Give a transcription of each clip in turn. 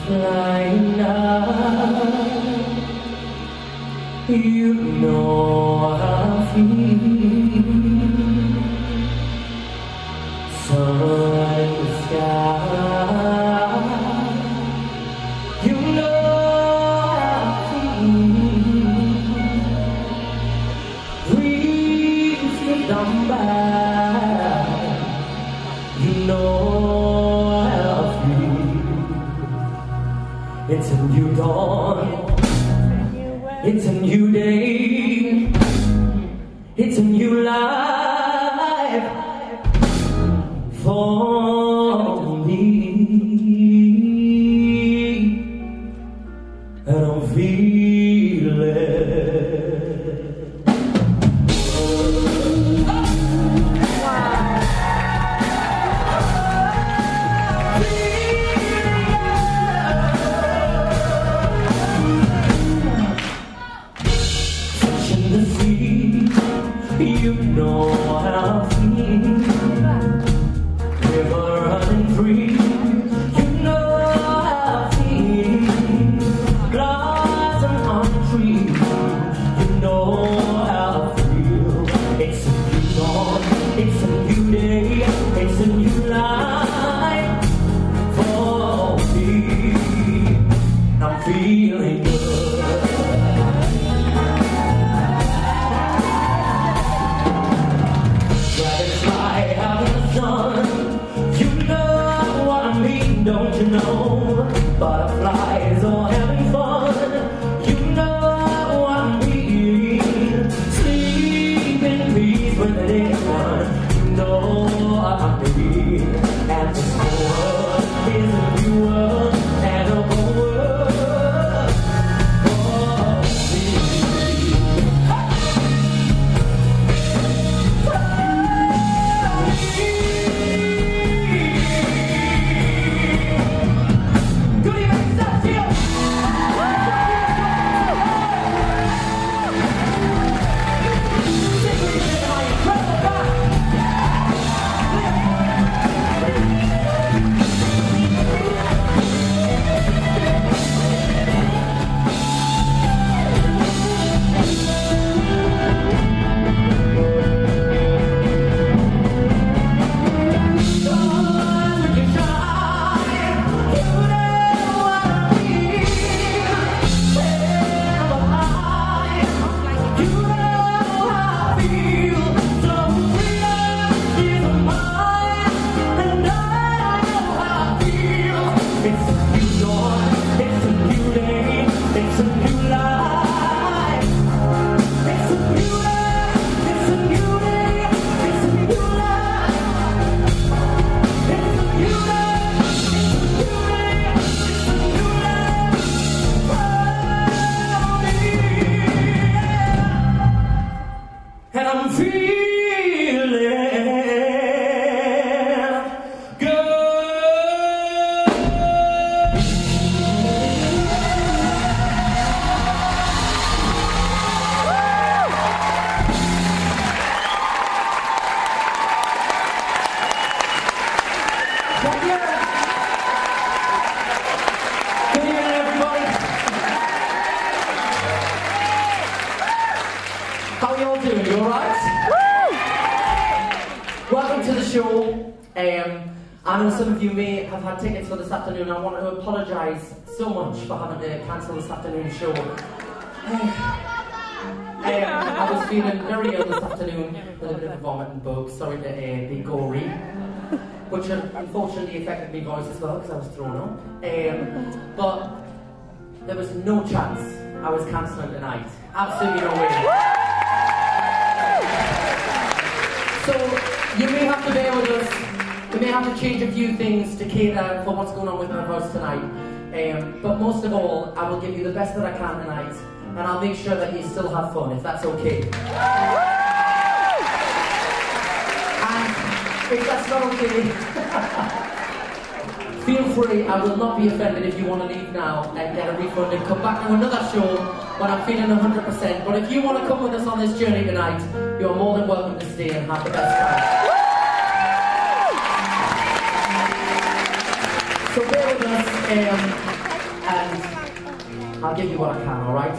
flying now. You know how I feel. Sun in the sky. You know how I feel. Breeze get down by. You know how I feel. It's a new dawn. It's a new day, it's a new life for me, and I'm feeling. You know how I feel. River running free. You know how I feel. Blossom on the tree. You know how I feel. It's a new dawn. It's a new day. It's a new life for me. I'm feeling good. Don't you know, butterflies are having fun. You know what I mean. Sleep in peace when the day is done. You know what I mean. And this world is a new world and a whole world for me. And I'm feeling good. Thank you. Good evening, everybody. How are you all doing? You all right? Welcome to the show. I know some of you may have had tickets for this afternoon. I want to apologise so much for having to cancel this afternoon's show. I was feeling very ill this afternoon with a bit of a vomiting bug. Sorry to be gory, which unfortunately affected my voice as well because I was thrown up. But there was no chance I was cancelling tonight. Absolutely no way. So, you may have to bear with us. We may have to change a few things to cater for what's going on with my voice tonight. But most of all, I will give you the best that I can tonight, and I'll make sure that you still have fun, if that's okay. And if that's not okay, feel free. I will not be offended if you want to leave now and get a refund and come back to another show when I'm feeling 100%. But if you want to come with us on this journey tonight, you're more than welcome to stay and have the best time. So bear with us. I'll give you what I can, alright?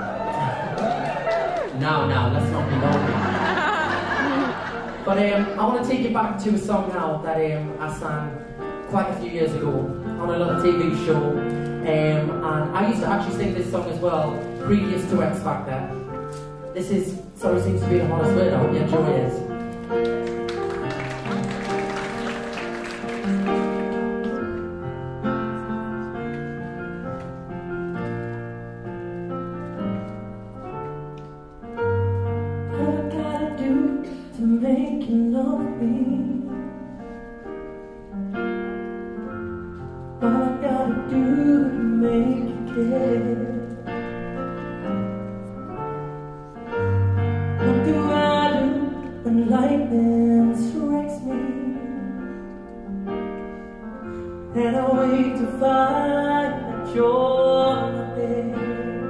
Now, let's not be lonely. But I want to take you back to a song now that I sang quite a few years ago on a little TV show. And I used to actually sing this song as well, previous to X Factor. This is, sorry, seems to be the hottest word, I hope you enjoy it. What I gotta do to make you love me? What I gotta do to make you care? What do I do when lightning strikes me? And I wait to find that you're not there.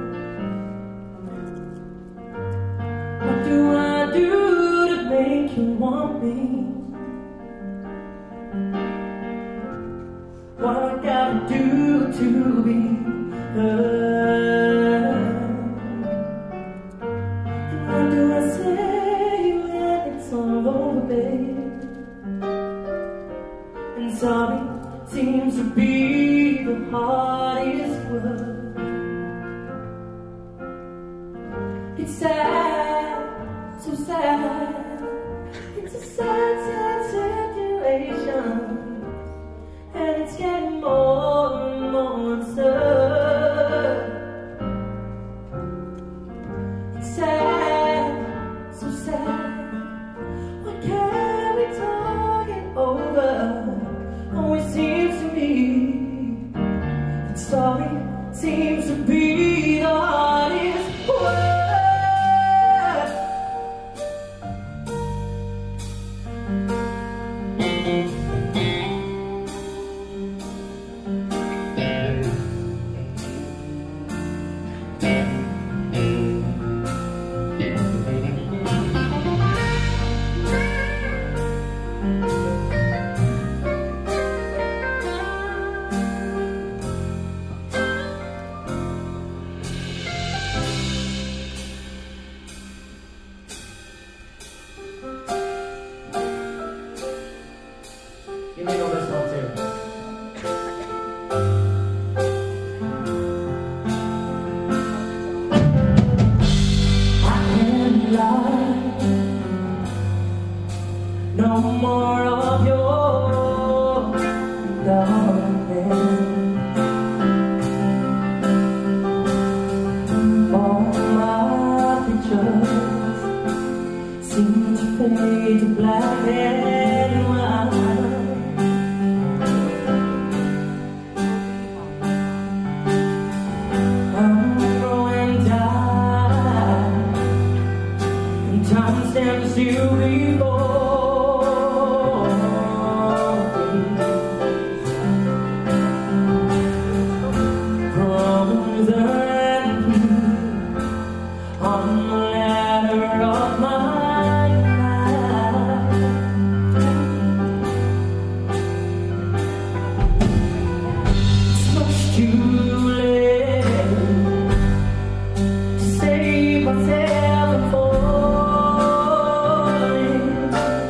What do I do to make you want me? What I gotta do to be heard? And what do I say when it's all over, babe? And sorry seems to be the hardest word. It's sad, so sad. It's a sad, sad situation. And it's getting more and more absurd. It's sad, so sad. Why can't we talk it over? Always seems to me that sorry seems to be the hardest word. You may know this one too. I can't lie. No more of your darkness. All my pictures seem to fade to black and white. Time stands you before problems and on the ladder of my life. It's much too late to save myself before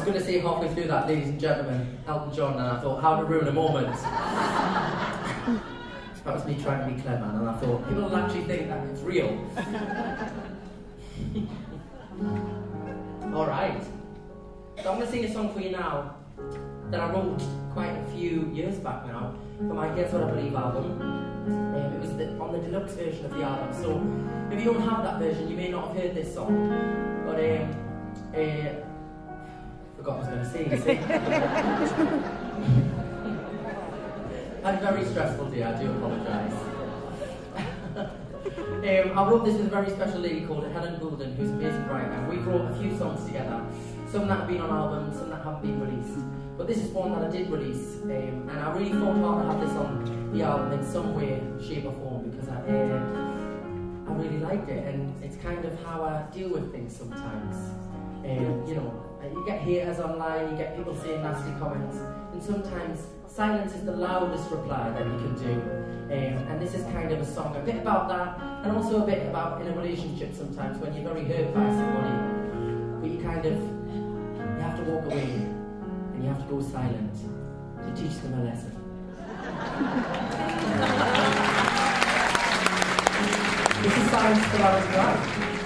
was going to say halfway through that, ladies and gentlemen, Elton John, and I thought, how to ruin a moment. That was me trying to be clever, and I thought, people will actually think that it's real. Alright. So I'm going to sing a song for you now that I wrote quite a few years back now for my Guess What I Believe album. It was on the deluxe version of the album, so if you don't have that version, you may not have heard this song. But forgot what I was going to say. I had a very stressful day, I do apologise. I wrote this with a very special lady called Helen Goulden, who's an amazing writer, and we wrote a few songs together. Some that have been on albums, some that haven't been released. But this is one that I did release, and I really thought hard to have this on the album in some way, shape or form, because I really liked it, and it's kind of how I deal with things sometimes. You know, you get haters online, you get people saying nasty comments, and sometimes silence is the loudest reply that you can do. And this is kind of a song, a bit about that, and also a bit about in a relationship sometimes when you're very hurt by somebody, but you have to walk away, and you have to go silent to teach them a lesson. This is silence the loudest cry.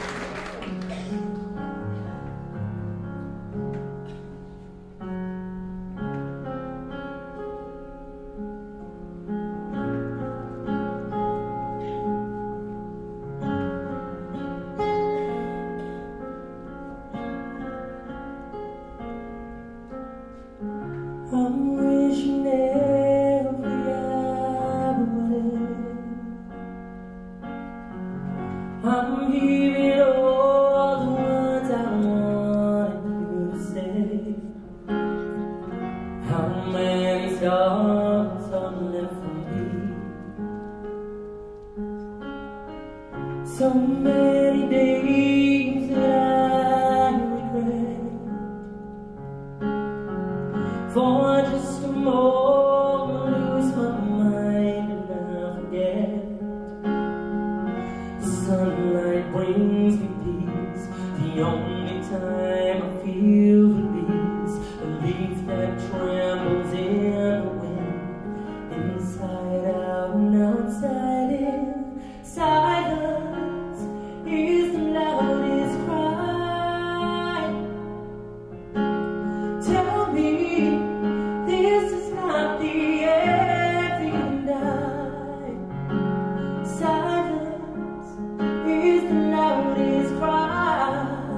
I'm wishing every hour I'm hearing all the words I wanted you to say. How many stars are left for me? So many days that I regret. For just a moment, lose my mind and I forget. The sunlight brings me peace, the only time I feel release. A leaf that trembles in the wind, inside out and outside in. Silence is the loudest cry. Tell me this is not the end night. Silence is the loudest cry.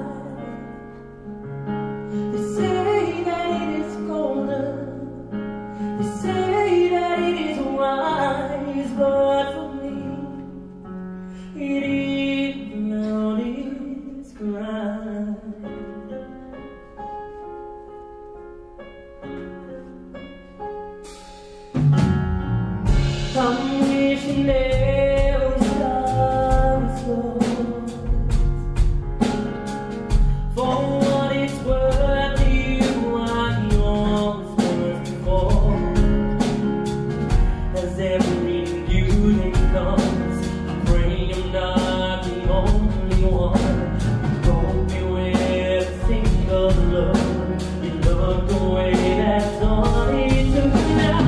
They say that it is golden, they say that it is wise, but for me it is the loudest cry. I'm wishing every star was yours. For what it's worth, you are yours was before. As every new day comes, I pray I'm not the only one. You broke me with a single look. You looked away, that's all it took now.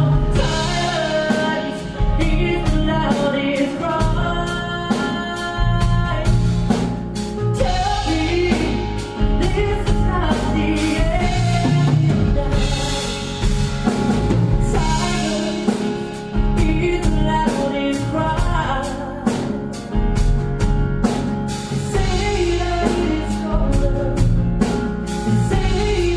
Say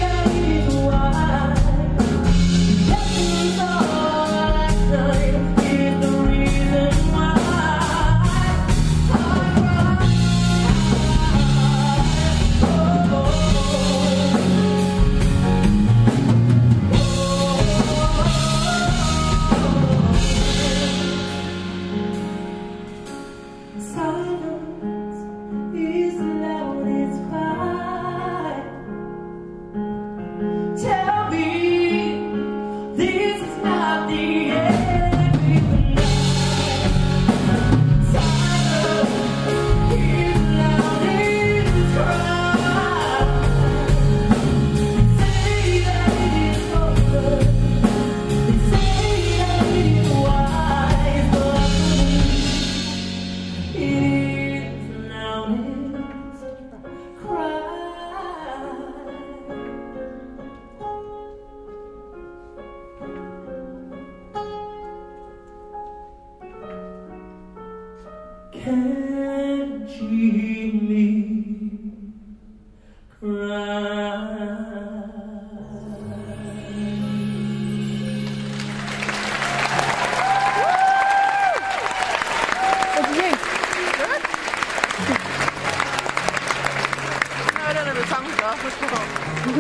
and keep me crying. What do you think? Good? No, I don't know the tongue stuff. What's going on?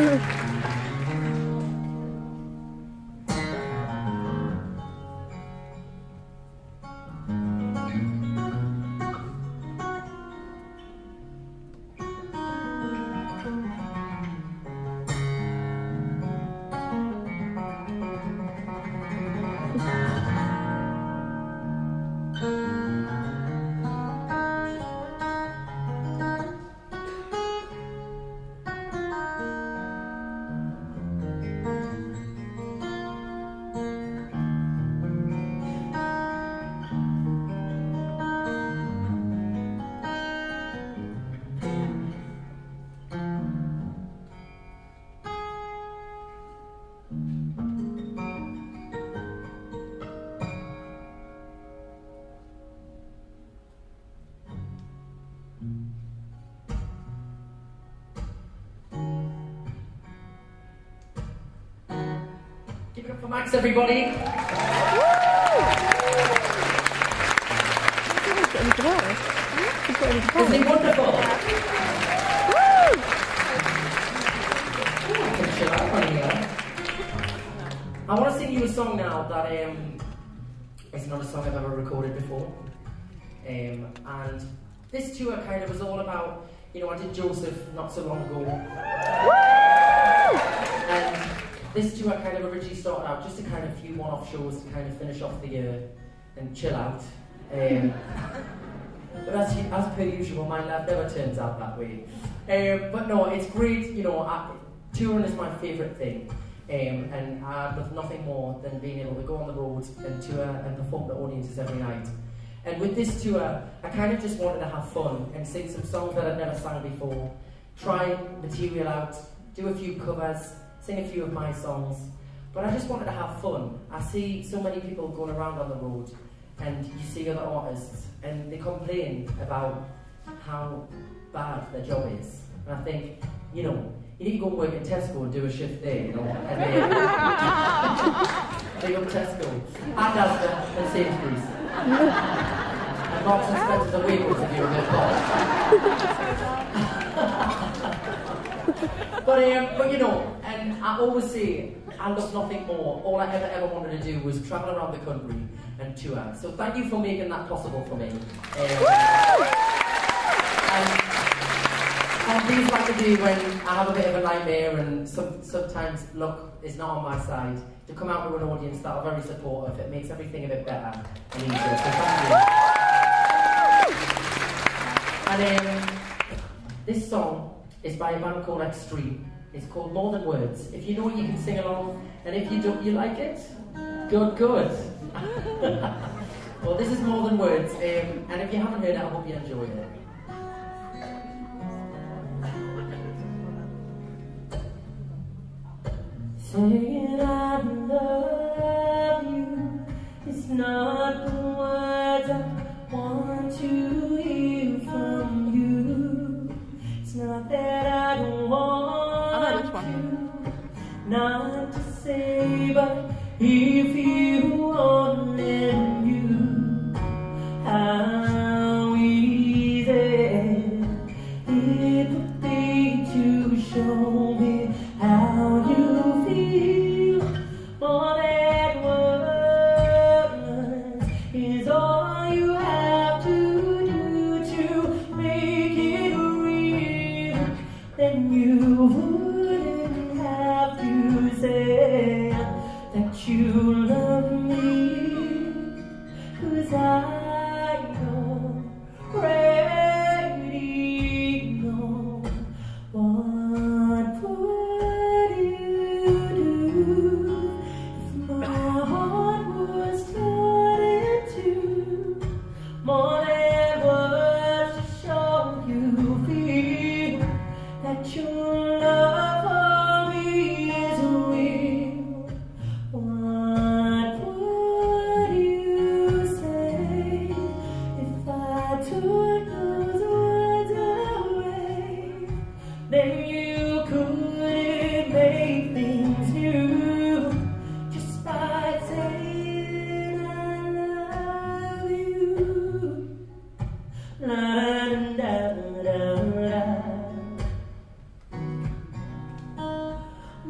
Give it up for Max, everybody. Isn't he wonderful? I want to sing you a song now that is not a song I've ever recorded before. And this tour kind of was all about, you know, I did Joseph not so long ago. And this tour kind of originally started out just a kind of few one-off shows to kind of finish off the year and chill out. But as per usual, my life never turns out that way. But no, it's great, you know, touring is my favourite thing. And I love nothing more than being able to go on the road and tour and perform to audiences every night. And with this tour, I kind of just wanted to have fun and sing some songs that I'd never sung before, try material out, do a few covers, sing a few of my songs. But I just wanted to have fun. I see so many people going around on the road, and you see other artists, and they complain about how bad their job is. And I think, you know, you need to go and work at Tesco and do a shift there, you know, and big up Tesco, and Asda, and Sainsbury's. And Marks and Spencer's and Waitrose if you're a good boss. But you know, and I always say, I love nothing more. All I ever wanted to do was travel around the country and tour. So thank you for making that possible for me. And things like to do when I have a bit of a nightmare and sometimes luck is not on my side, to come out with an audience that are very supportive. It makes everything a bit better and easier. So thank you. And this song is by a band called Extreme. It's called More Than Words. If you know it, you can sing along, and if you don't, you like it? Good. Well, this is More Than Words, and if you haven't heard it, I hope you enjoy it. Saying I love you is not the words I want to hear from you. It's not that I don't want you, not to say, but if you only knew how easy it would be to show me how you feel. More than words is all you have to do to make it real. Then you wouldn't have to say that you love me.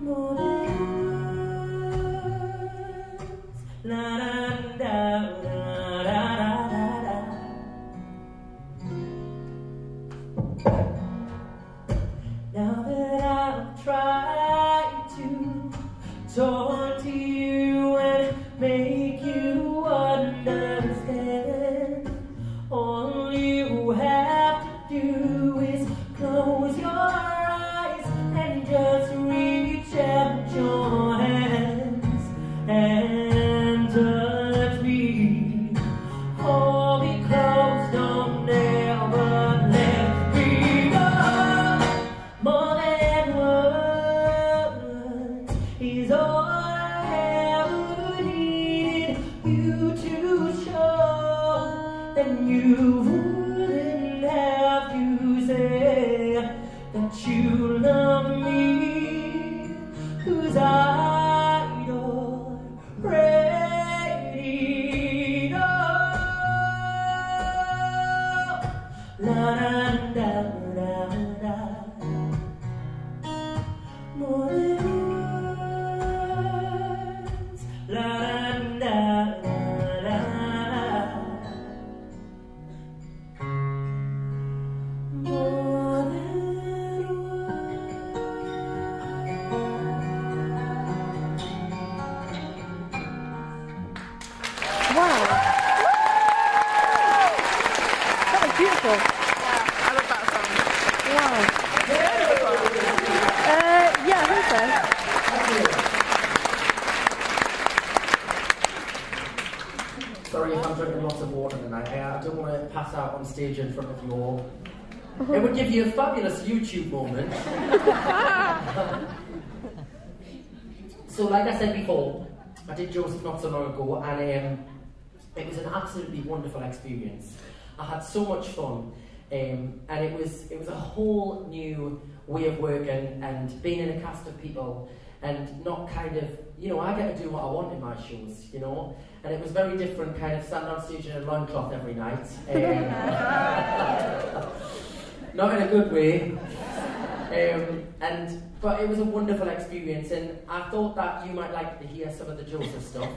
Now that I've tried to talk to you and make you understand, all you have to do is close your eyes and just reach out your hands and touch me. Hold me close, don't ever let me go. More than words is all I ever needed you to show. Then you wouldn't have to say that you love me, 'cause I already know. La da da da. More than words. La da da da. More than Wow. That was beautiful. I love that song. Wow. Yeah, I think so. Sorry if I'm drinking lots of water tonight. I don't want to pass out on stage in front of you all. It would give you a fabulous YouTube moment. So like I said before, I did Joseph not so long ago, and it was an absolutely wonderful experience. I had so much fun, and it was a whole new way of working and being in a cast of people and not kind of, you know, I get to do what I want in my shows, you know, and it was very different kind of standing on stage in a loincloth every night. Not in a good way. But it was a wonderful experience, and I thought that you might like to hear some of the Joseph stuff.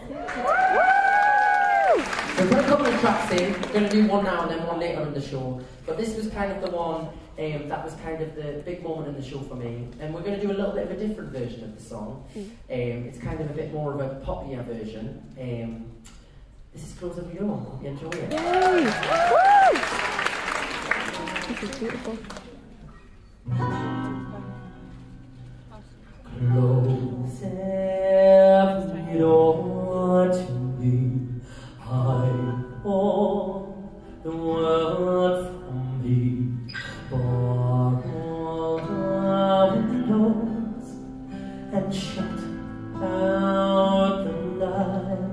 So we've got a couple of tracks in. We're going to do one now and then one later in the show. But this was kind of the one that was kind of the big moment in the show for me. And we're going to do a little bit of a different version of the song. It's kind of a bit more of a poppier version. This is Close Every Door. Hope you enjoy it. Yay! Woo! This is beautiful. Close every door to me. Hide all the world from me. Bar all the windows and shut out the light.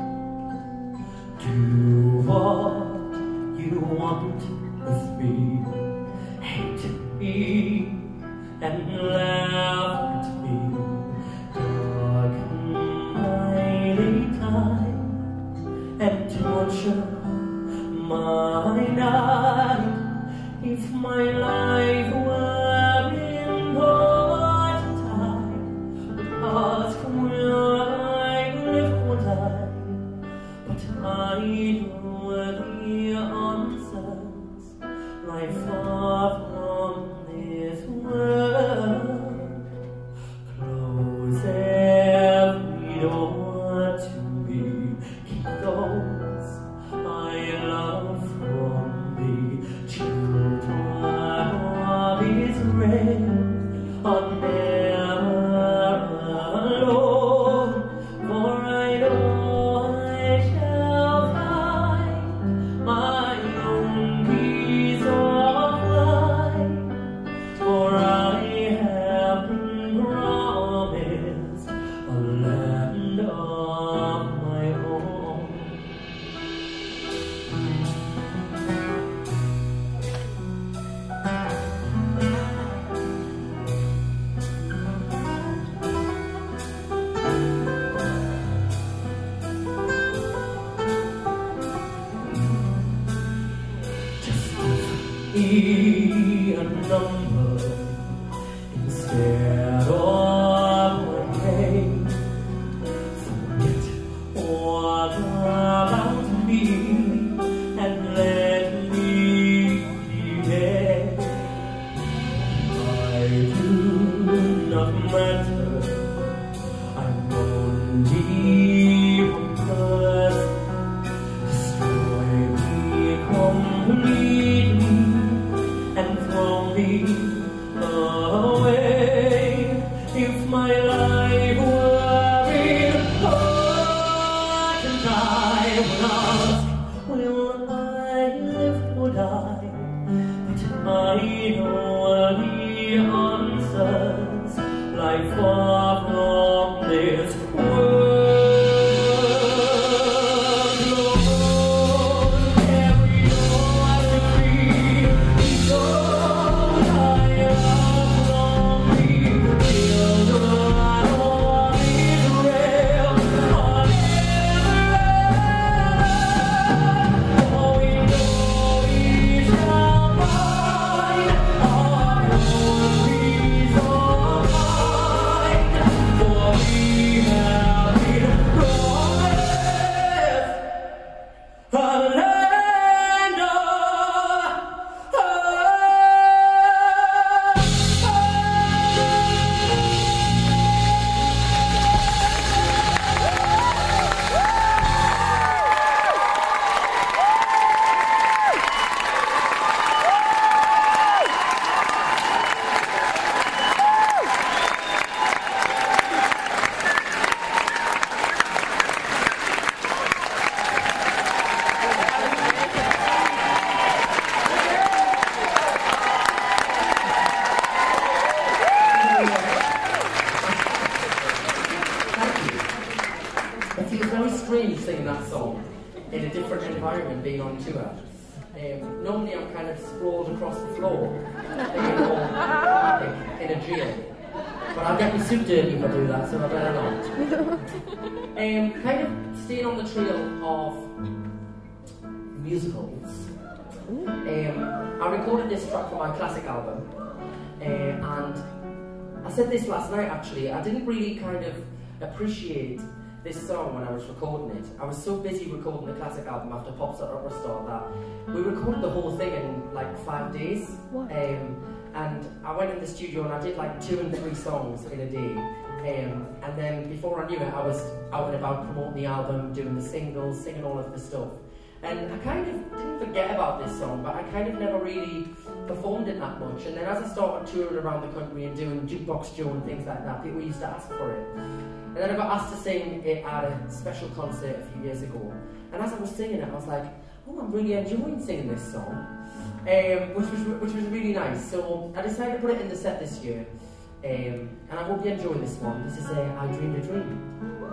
Do what you want with me. Hate me and laugh at me. Darken my daytime and torture my night. If my life were in part time, would ask will I live or die? But I know the answers lie far from this world. Close every door to me. Keep those I love from me. Children of Israel are never alone, for I know I shall find my own peace of life. For I have been promised a land of my own. Just give me a number instead of believe on purpose, destroy me completely and throw me away. If my life were in heart, and I would ask, will I live or die? But I know the answers lie far from this world. Singing that song in a different environment, being on tour. Normally I'm kind of sprawled across the floor in a jail, but I'll get my suit dirty if I do that, so I better not. Kind of staying on the trail of musicals. I recorded this track for my classic album, and I said this last night actually, I didn't really kind of appreciate this song when I was recording it. I was so busy recording the classic album after Pop Star Opera Star that we recorded the whole thing in like 5 days. And I went in the studio and I did like 2 and 3 songs in a day. And then before I knew it, I was out and about promoting the album, doing the singles, singing all of the stuff. And I kind of didn't forget about this song, but I kind of never really performed it that much. And then as I started touring around the country and doing Jukebox Joe and things like that, people used to ask for it. And then I got asked to sing it at a special concert a few years ago. And as I was singing it, I was like, oh, I'm really enjoying singing this song, which was really nice. So I decided to put it in the set this year. And I hope you enjoy this one. This is I Dreamed a Dream.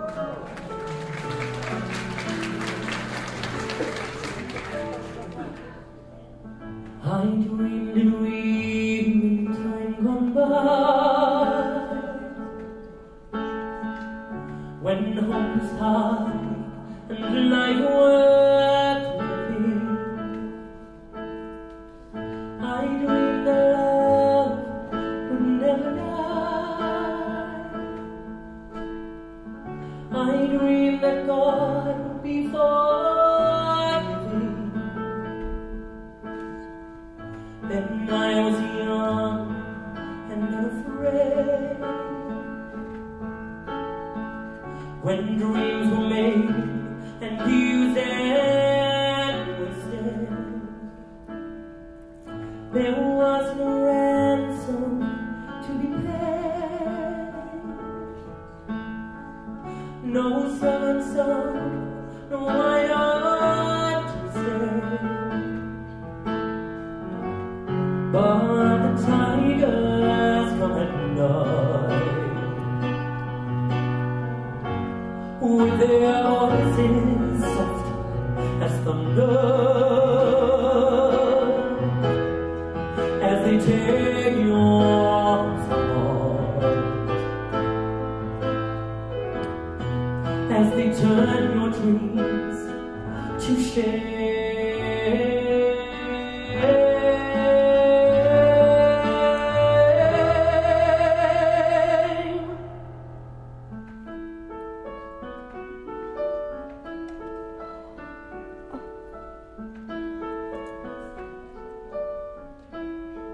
I dreamed a dream in time gone by, when hope was high and life worth living. I dreamed that love would never die. I dreamed that God would be forgiving. Then I was young and unafraid, when dreams were made and used and wasted. There was no ransom to be paid, no servant song, no white art to stay. But the tigers come at night with their voices soft as thunder, as they take your arms apart, as they turn your dreams to shame.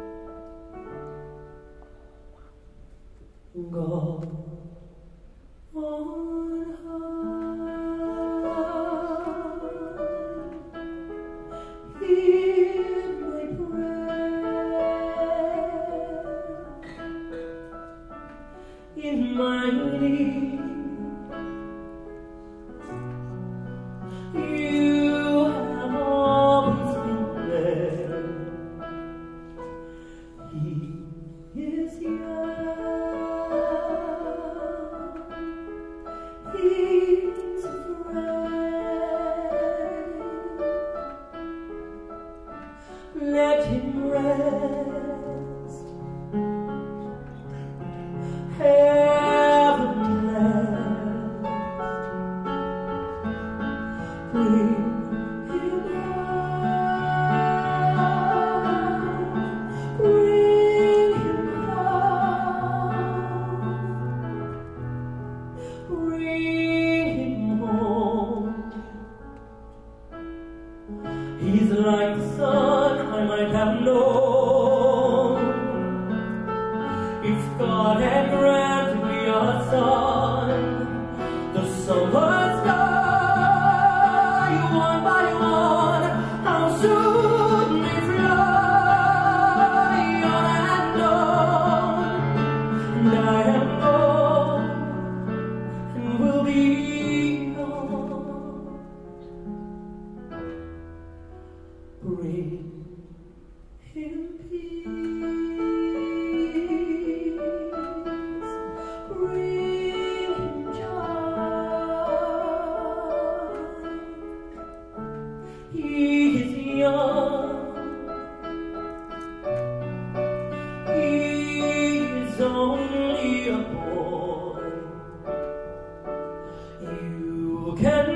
God on high. Hear my prayer in my need. You have always been there. He is young. He's a friend. Let him rest. Heaven bless. Bring him home. Bring him home. Bring him home. He's like the sun I might have known if God had granted me a son. The summer's done, one by one, how soon they fly on and on. And I am gone and will be gone. Bring him peace, bring him joy. He is young, he is only a boy. You can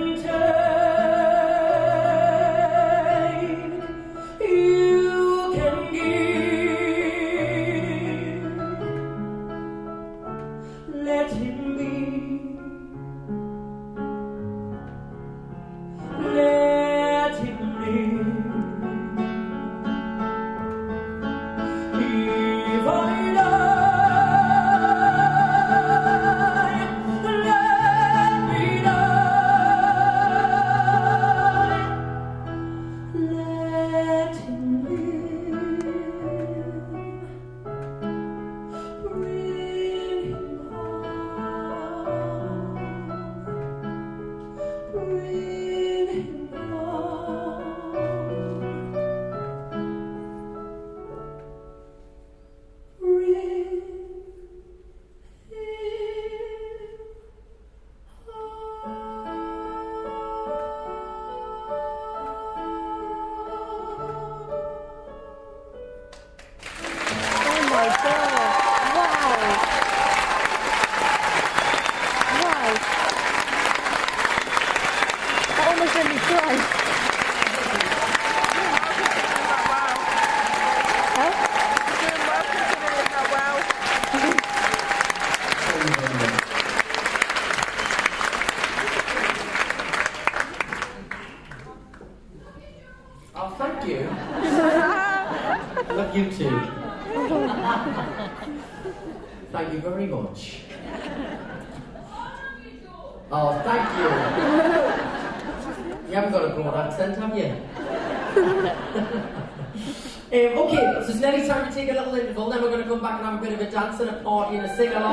take, you can give. Let him be. Let him live. If I die, let me die. Let him live. Bring him home. Bring him home. Bring him Oh my god. Wow. Wow. That almost made me cry. Huh? Oh, thank you. I love you too. Thank you very much. Oh, thank you. You haven't got a broad accent, have you? Okay, so it's nearly time to take a little interval, then we're going to come back and have a bit of a dance and a party and a sing-along.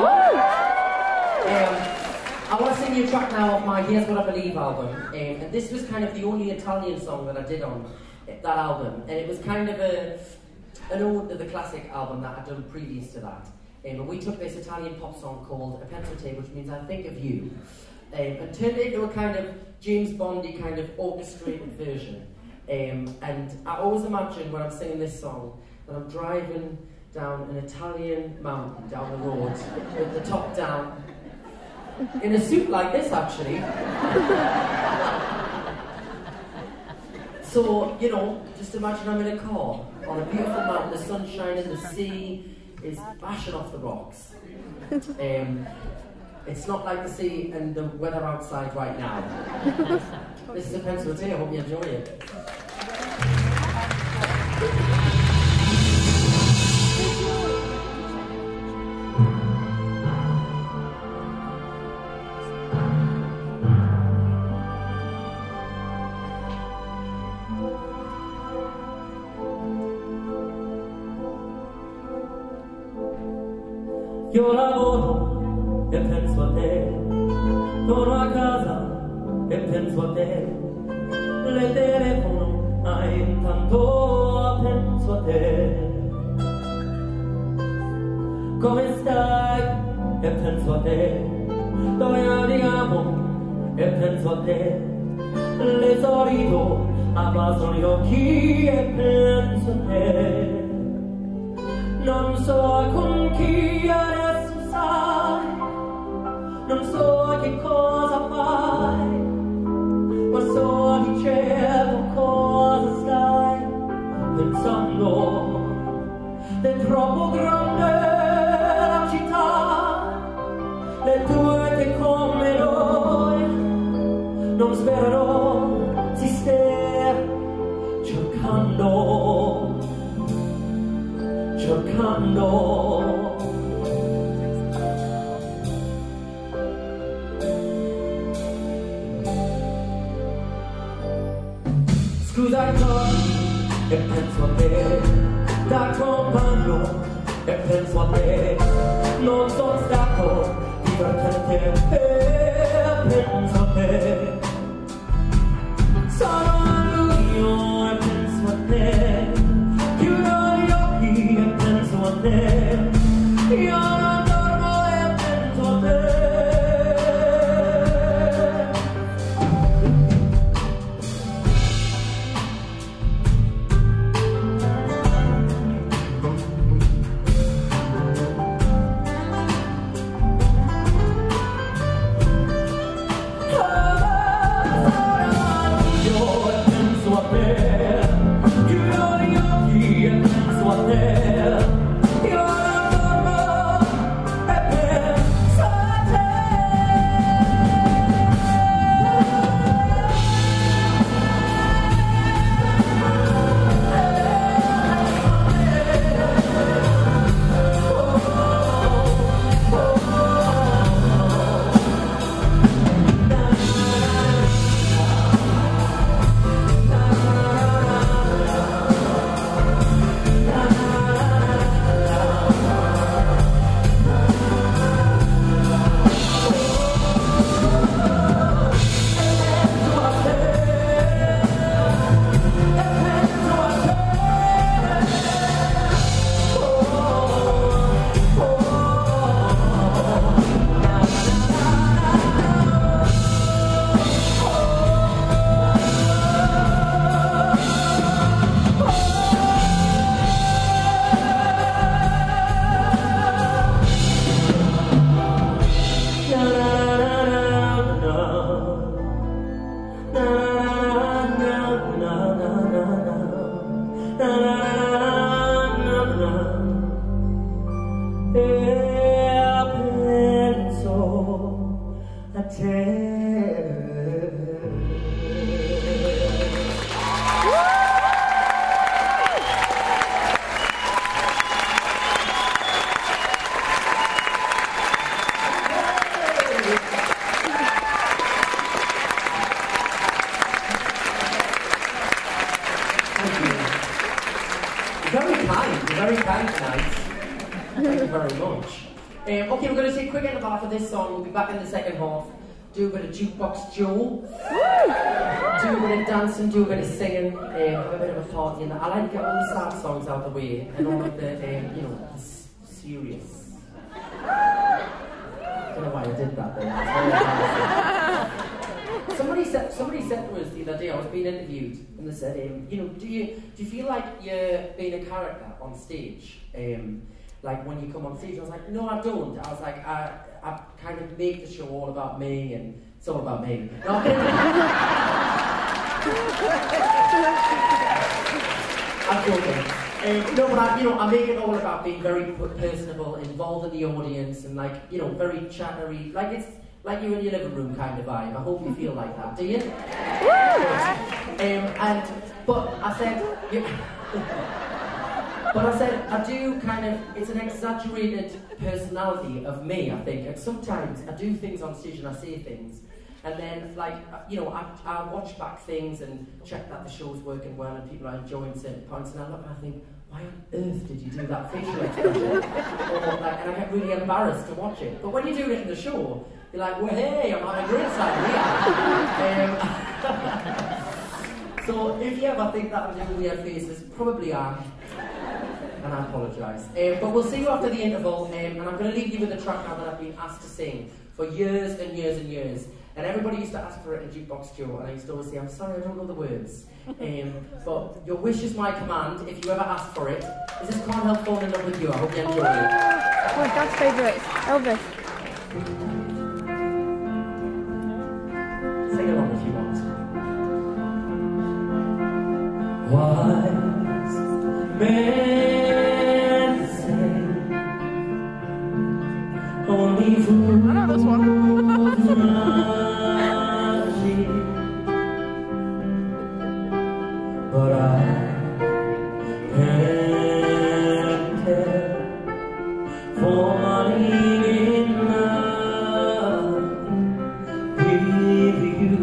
I want to sing you a track now off my Here's What I Believe album, and this was kind of the only Italian song that I did on that album, and it was kind of an ode to the classic album that I'd done previous to that. And we took this Italian pop song called A Penso Te, which means I think of you, and turned it into a kind of James Bondy kind of orchestrated version. And I always imagine when I'm singing this song that I'm driving down an Italian mountain down the road with the top down, in a suit like this actually. So, you know, just imagine I'm in a car on a beautiful mountain, the sun's shining, the sea is bashing off the rocks. It's not like the sea and the weather outside right now. This is a Penso Te, I hope you enjoy it. io lavoro e penso a te, torno a casa e penso a te, le telefono ma intanto penso a te. Come stai? E penso a te, dove andiamo? E penso a te, le solito abbassano gli occhi e penso a te. Non so con chi adesso sai, non so che cosa fai, ma so di certo cosa stai pensando. È troppo grande la città, le tue che come noi non sperano, si sta cercando, cercando. Scusa i giorni e penso a te, da compagno e penso a te, non sono stato divertente e penso a te. Sono a luglio e penso a te, chiudo gli occhi e penso a te, io non dormo e penso a te. Very kind tonight. Thank you very much. Okay, we're going to take a quick interval for this song. We'll be back in the second half. Do a bit of Jukebox Joe. Do a bit of dancing, do a bit of singing, have a bit of a party. And I like to get all the sad songs out of the way and all of the, you know, serious. I don't know why I did that there. Somebody said to us the other day, I was being interviewed, and they said, you know, do you feel like you're being a character on stage? Like when you come on stage? I was like, no, I don't. I was like, I kind of make the show all about me, and it's all about me. No, I'm joking. No, but I make it all about being very personable, involved in the audience, and like, you know, very chattery. Like it's like you're in your living room kind of vibe. I hope you feel like that. Do you? But I said, I do kind of, it's an exaggerated personality of me, I think. And sometimes I do things on stage and I say things, and then, like, you know, I watch back things and check that the show's working well and people are enjoying certain points, and I look and I think, why on earth did you do that facial expression? And I get really embarrassed to watch it. But when you're doing it in the show, you're like, well, hey, I'm having a great time here. So if you ever think that I'm doing weird faces, probably am. And I apologise. But we'll see you after the interval, and I'm going to leave you with a track now that I've been asked to sing for years and years and years. And everybody used to ask for it in Jukebox Joe, and I used to always say, I'm sorry, I don't know the words. But your wish is my command, if you ever ask for it. This is Can't Help Falling in Love With You. I hope you enjoy it. My dad's favourite, Elvis. Sing along if you want. Wise men say only fools I know this one. but I can't tell, falling in love with you.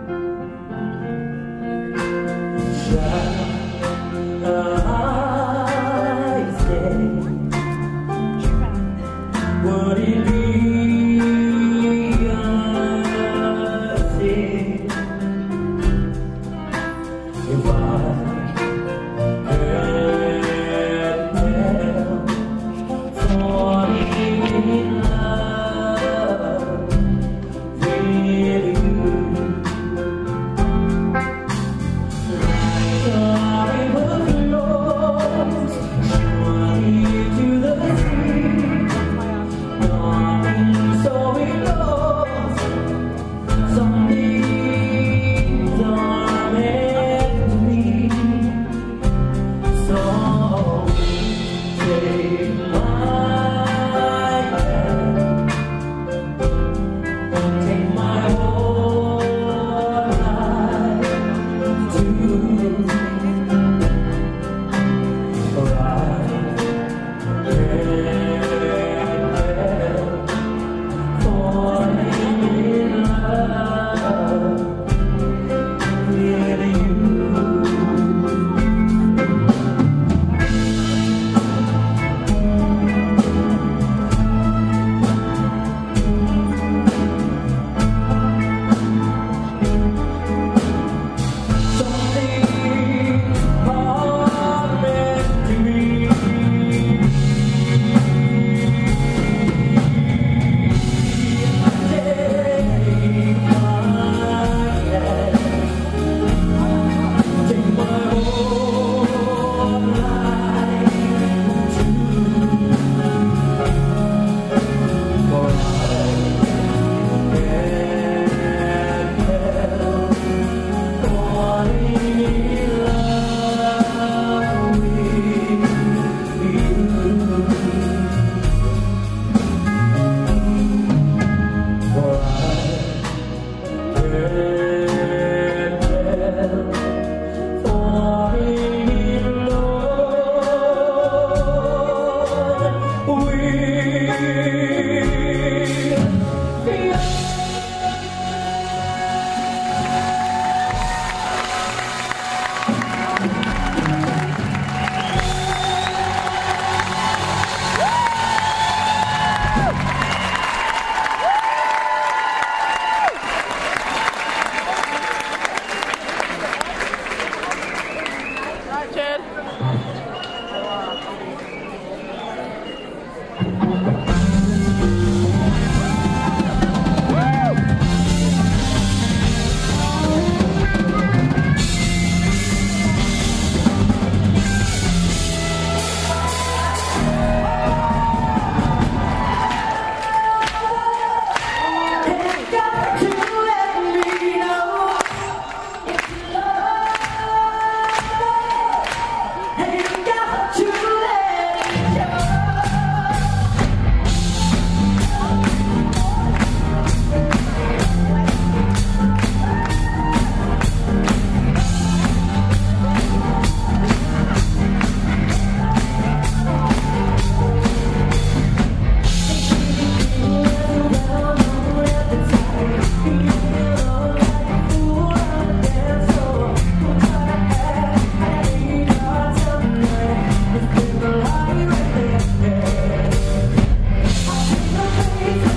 Shall I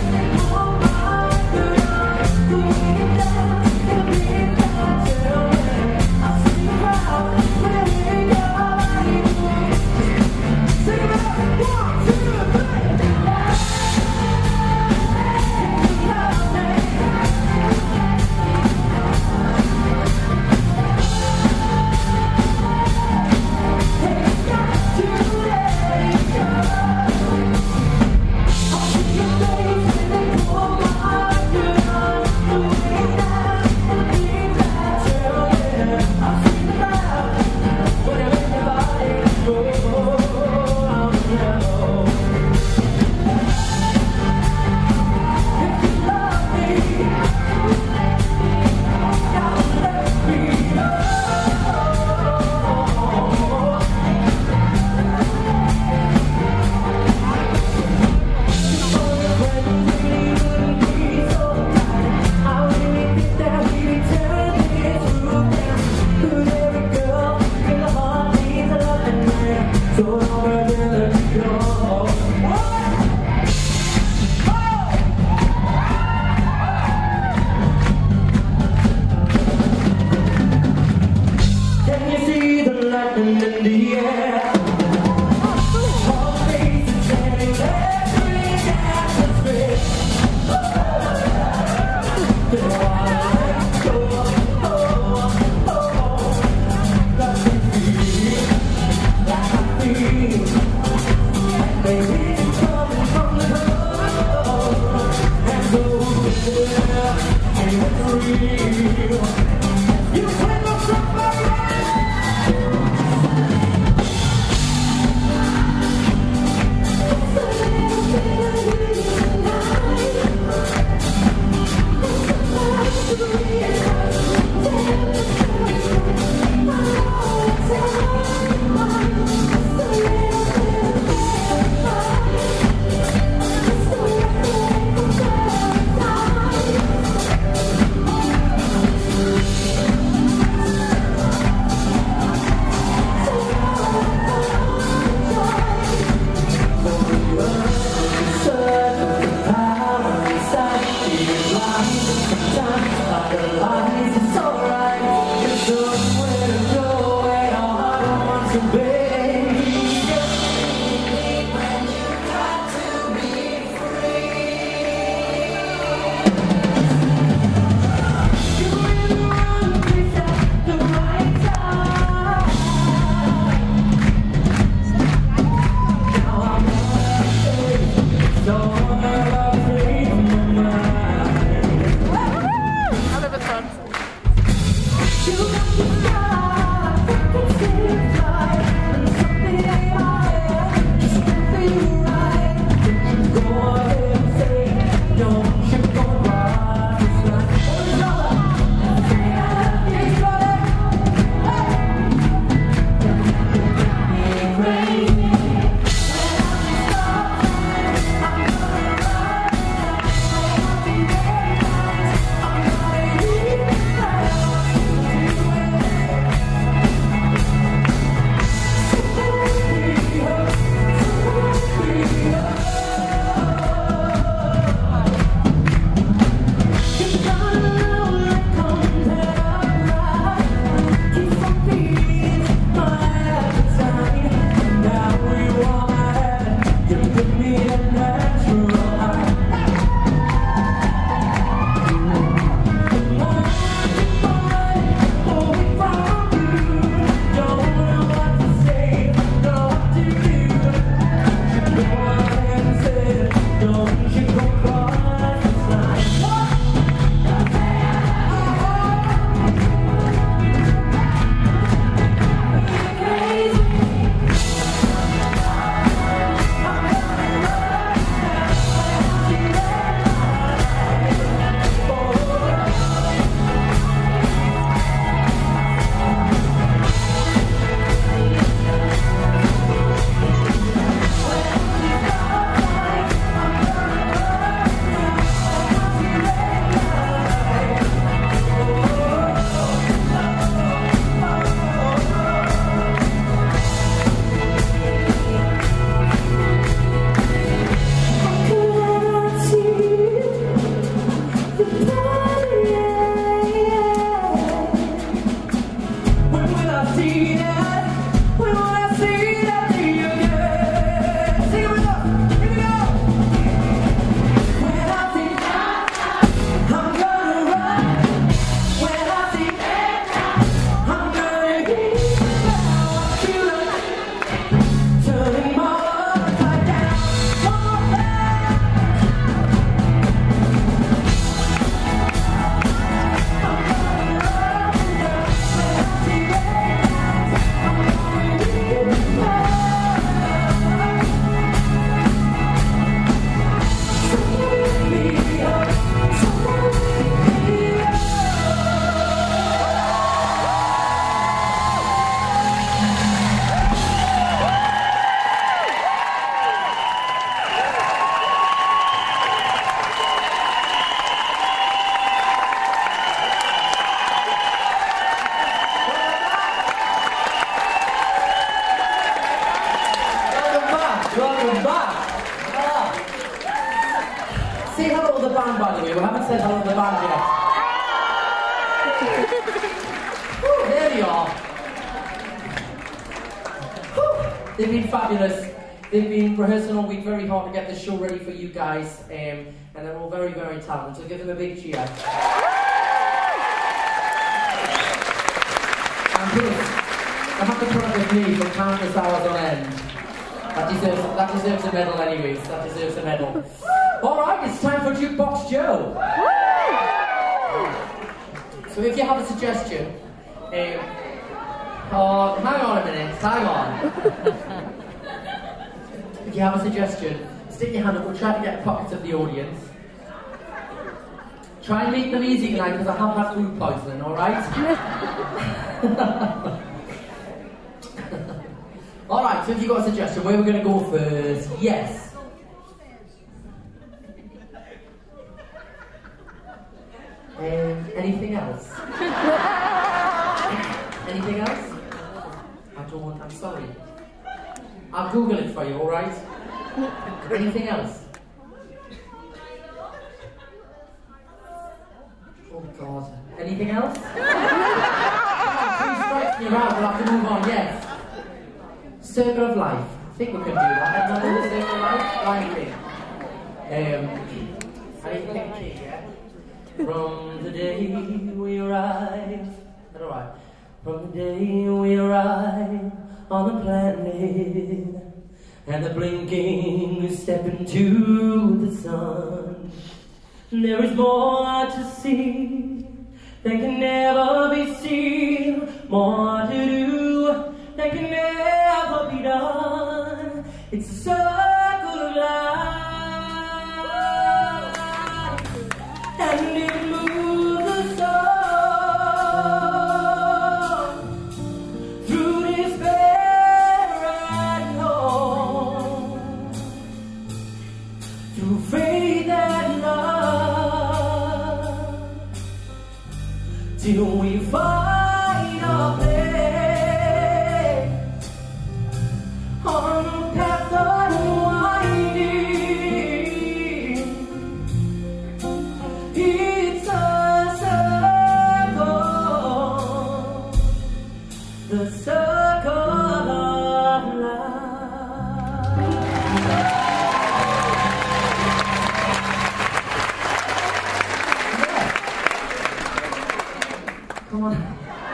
Ja, det var fun. the band, by the way. We haven't said hello to the band yet. Woo, there they are. Woo, they've been fabulous. They've been rehearsing all week very hard to get this show ready for you guys, and they're all very, very talented. So give them a big cheer. And Bruce, I have to put up with me for countless hours on end. That deserves a medal anyways. That deserves a medal. Alright, it's time for Jukebox Joe. So if you have a suggestion, hang on a minute, hang on. If you have a suggestion, stick your hand up, we'll try to get pockets of the audience. Try and make them easy tonight because I have had food poisoning, alright? Alright, so if you've got a suggestion, where we're going to go first? Yes. Anything else? Anything else? I'm sorry. I'll Google it for you, alright? Anything else? Oh God. Anything else? Please strike me around, we'll have to move on, yes. Circle of Life. I think we can do that. Another Circle of Life? Lion King. Lion King, yeah? From the day we arrive. Is that alright? From the day we arrive on the planet, and the blinking we step into the sun, there is more to see than can never be seen, more to do than can never be done. It's a circle of life, and it moves us all through despair and hope, through faith and love, till we find our place on the path unwinding. It's a circle, the circle of life. Come on.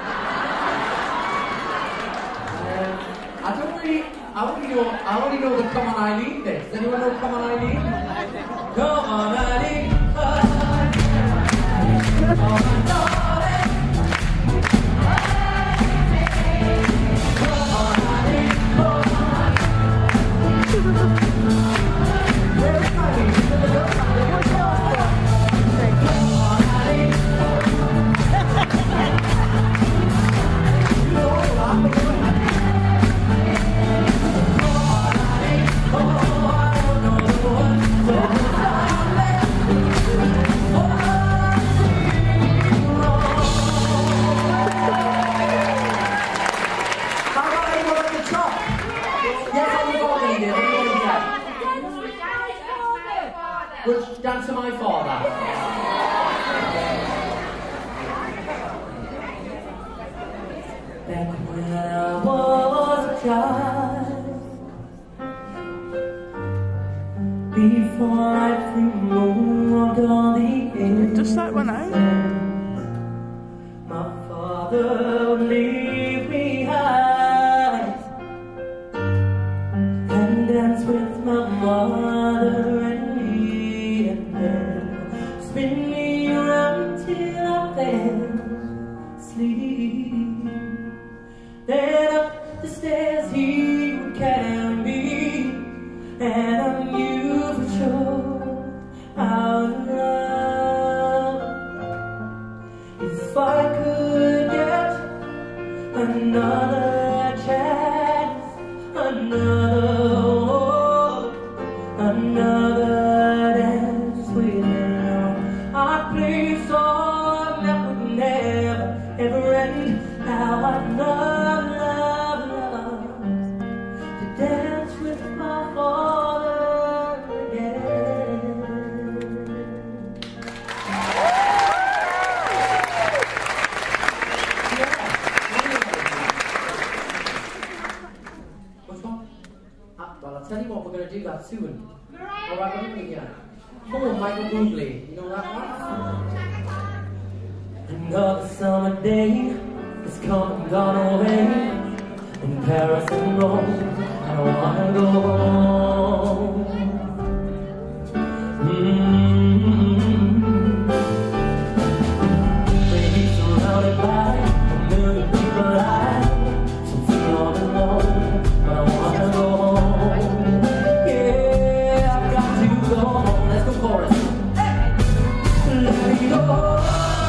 I only know the Come On Eileen bit. Does anyone know Come On Eileen? Come on Eileen. Come on darling. Come on Eileen. Where is Eileen? Come on Eileen. You know I'm the one. Which dance to my father? Back when I was a child, before I walked all the ends, Just that one out. my father would leave me high and dance with my mother and me, and then spin me around till I fell asleep. Then up the stairs he would carry me, and I knew for sure how to love. If I could get another chance, another dance with him, I'd play a song that would never, ever end. How I'd love to dance with my father again. tune? Alright, what do you mean? Oh, Michael Bublé. You know that one? Another summer day has come and gone away. In Paris and Rome, I wanna go home. Baby, surrounded by a million people, I so feel all alone, but I wanna go home. Yeah, I've got to go home. Let's go chorus. Let me go.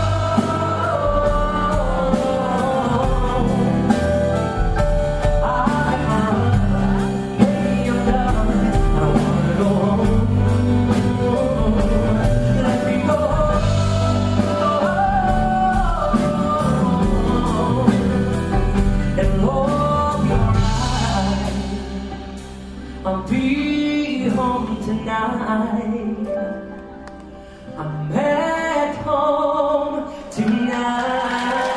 I'll be home tonight. I'm at home tonight.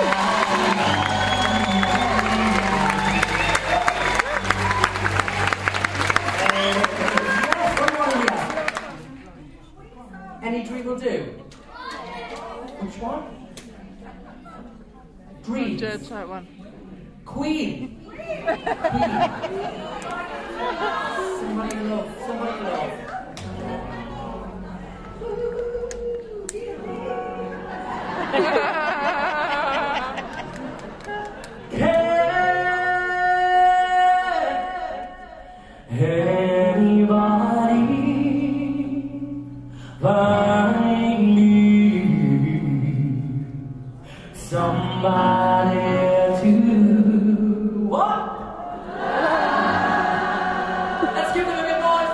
Yes, one more here. Any dream will do. Which one? Dreams. Just like one. Queen. Somebody in love. Somebody in love. Anybody find me somebody to what? Let's give them a bit more.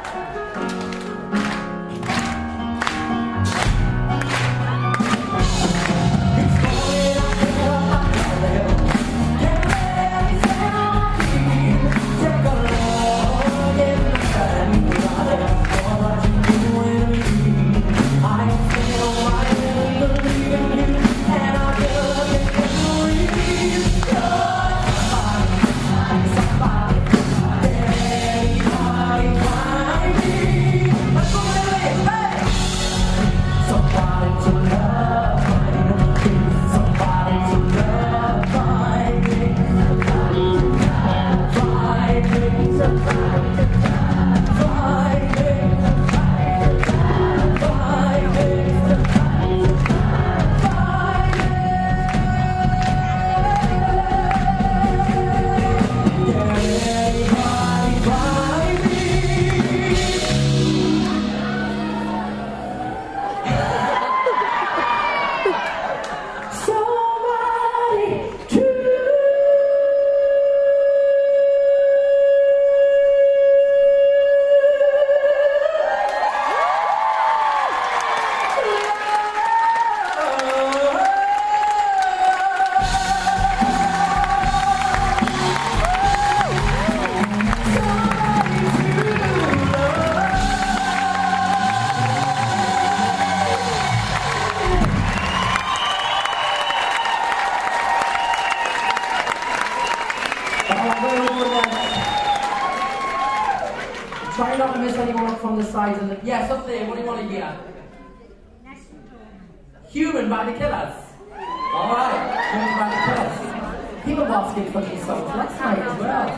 Try not to miss anyone from the sides and the... Yes, up there, what do you want to hear? Human by the Killers. Alright, Human by the Killers. People asking for these songs last night as well.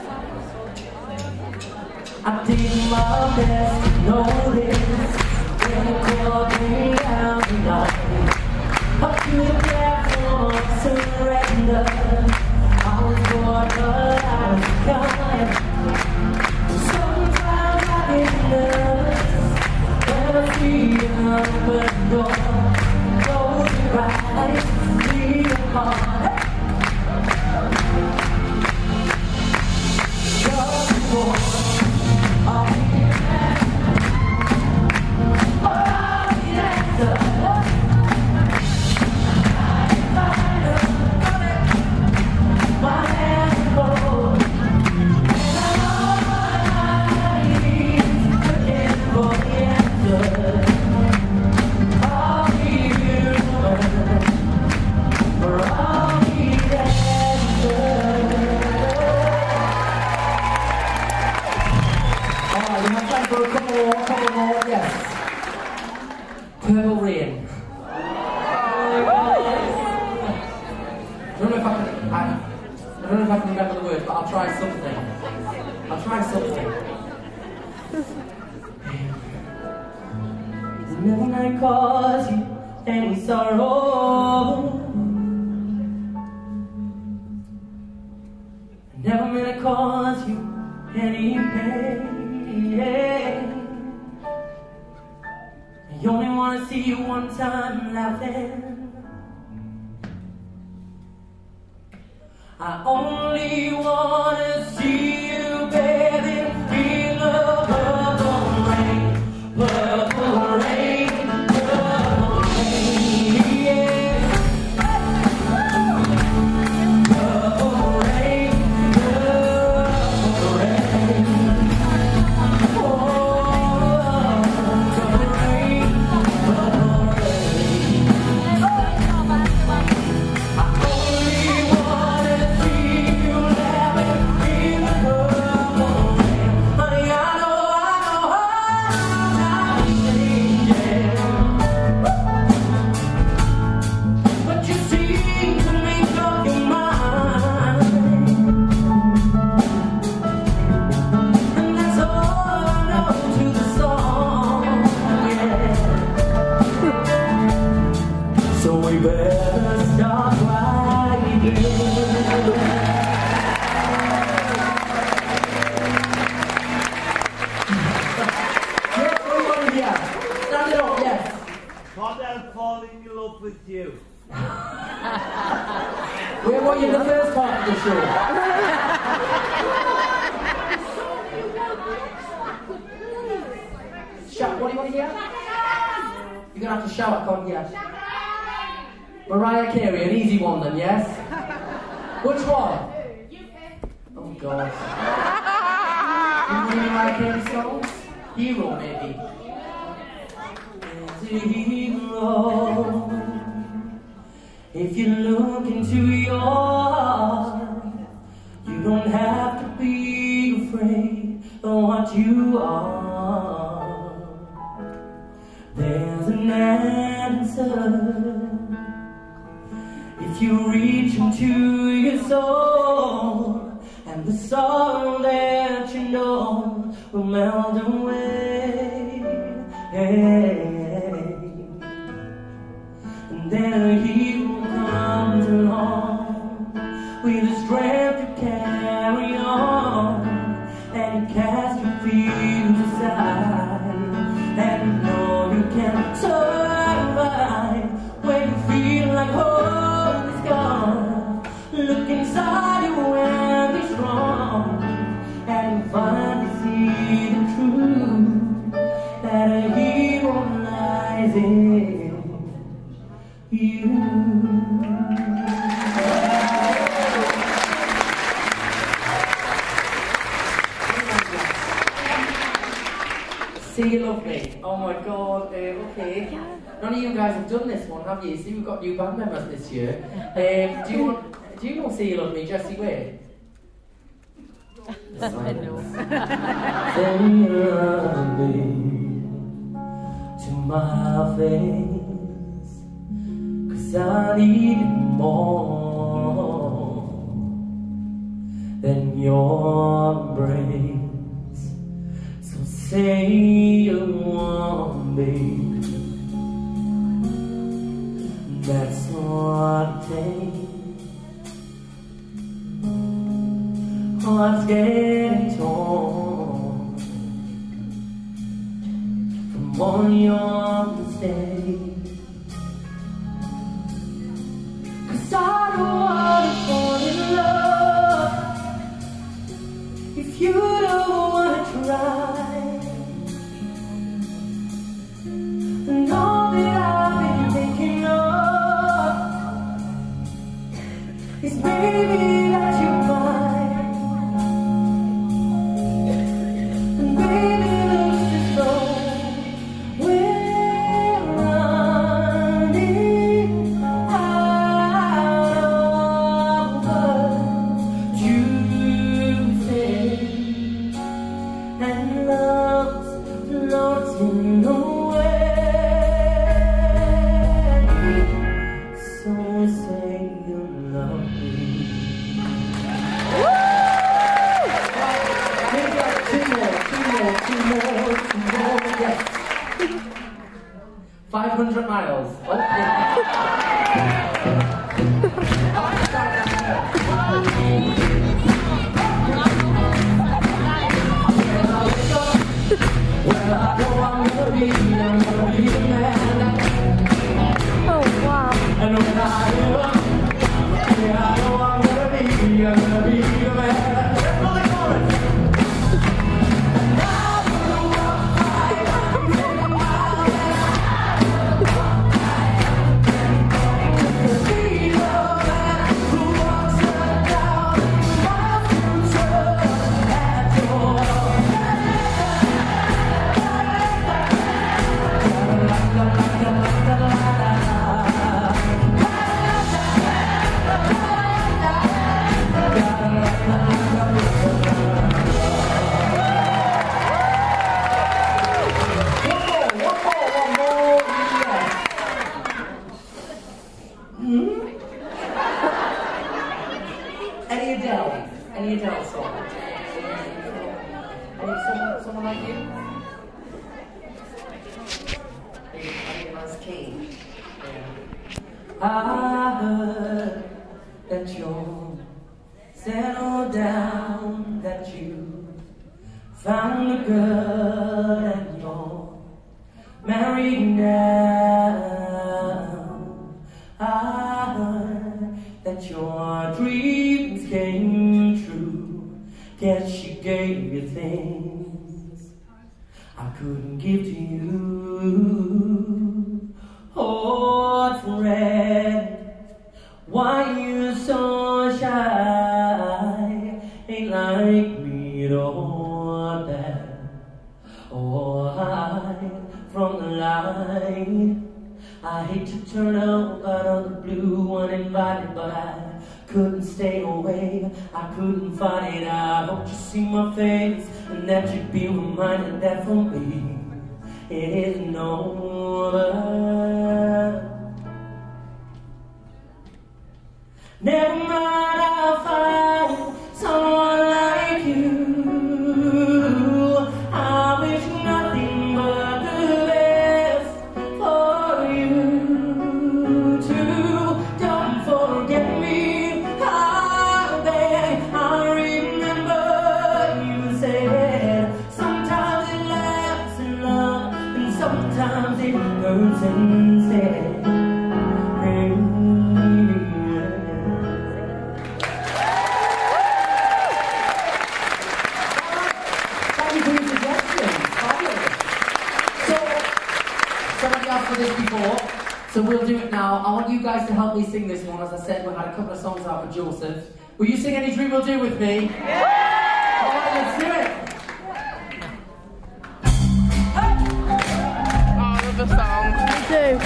I did my best, notice when you called me down tonight. I feel bad for surrender. I was born, but I was kind. Sometimes I get nervous when I see an open door. Close your eyes, see your heart. Just for Purple Rain. I don't know if I can remember the words, but I'll try something. Never might cause you any sorrow. Never meant to cause you any pain. I only want to see you one time laughing. I only want to see you, baby, in the purple rain, purple rain, purple rain, yeah. Purple rain, purple rain. Oh, purple rain, purple rain. I only want to see you laughing in the purple rain. Honey, I know I'm changing, but you seem to make up your mind, and that's all I know to the song, yeah. So we better start right here. Yes, everybody here. Stand it up, yes. Can't help falling in love with you. Where were you in the first part of the show? Shout, what do you want to hear? You're going to have to shout, I can't hear. Mariah Carey, an easy one then, yes? Which one? Oh God. Any Mariah Carey songs? Hero, maybe. Hero, if you look into your heart, you don't have to be afraid of what you are. There's an answer if you reach into your soul, and the sorrow that you know will melt away. And then a hero comes along with the strength to carry on, and you cast your fears aside, and you know you can survive when you feel like hope is gone. Look inside you and be strong, and you finally see the truth that a hero lies in you. See You Love Me. Oh my God, okay. None of you guys have done this one, have you? See, we've got new band members this year. Do you know See You Love Me, Jessie Wade? Say you love me to my face, 'cause I need it more than your embrace. So say you want me, that's what it takes. Hearts getting torn from all your mistakes, 'cause I don't wanna fall in love if you don't wanna try. And all that I've been thinking of is maybe that you might 100 miles. Okay. Well, I know I'm gonna be the man. Oh, wow. And when I give up, yeah, I know I'm gonna be the man. Let's go, let's go. Any Adele song? Someone like you? Are you a nice king? I heard that you're settled down, that you found a girl and you're married now. I heard that your dreams came true. Guess she gave you things I couldn't give to you. Oh, friend, why you so shy? Ain't like me at all, that or hide from the light. I hate to turn out of the blue uninvited, but I couldn't stay away, I couldn't fight it. I hope you see my face and that you'd be reminded that for me it isn't over. Never mind, I'll find someone like you. I wish nothing but the best for you too. Don't forget me, I beg. I remember you said sometimes it laughs in love and sometimes it hurts instead. So we'll do it now. I want you guys to help me sing this one. As I said, we've had a couple of songs out with Joseph. Will you sing Any Dream Will Do with me? Yeah! Alright, let's do it! All of the songs. Me too.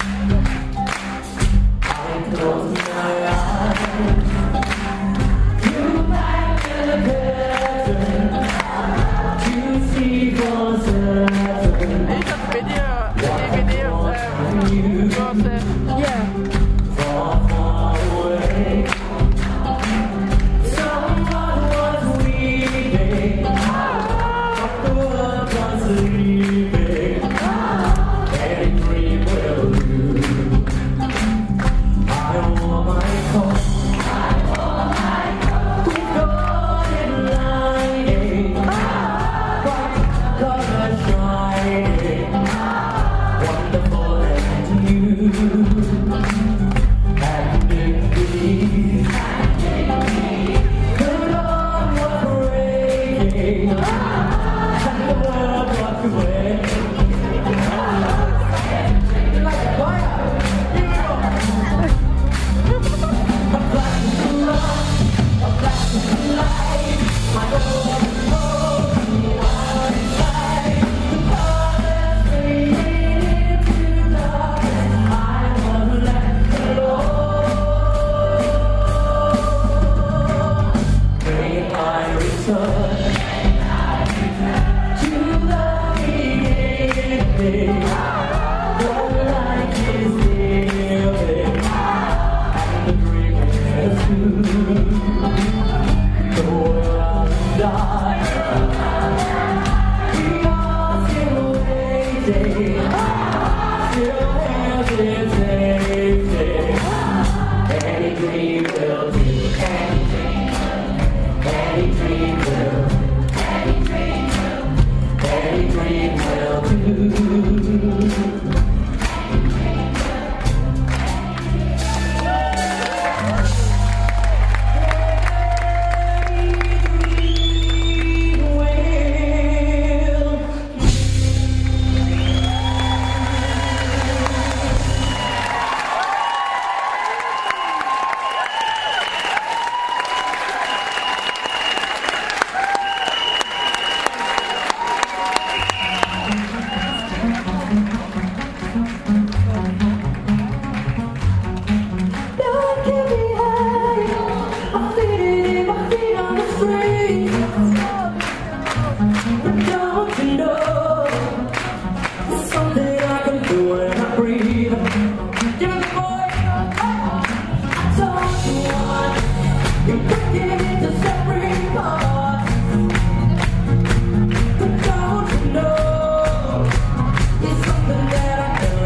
I close my eyes. You back in the curtain. You see for certain. Is that video? Joseph. Yeah. Far, far away. Someone was weeping. The world was sleeping. Any dream will do. I wore my coat. With golden lining. Bright colors shining. Wonderful and new. And in these, the dawn was breaking, and the world was waking. Like a fire, here we go. A flash of love, a flash of light. My golden home, wild inside. The colors fading into dark.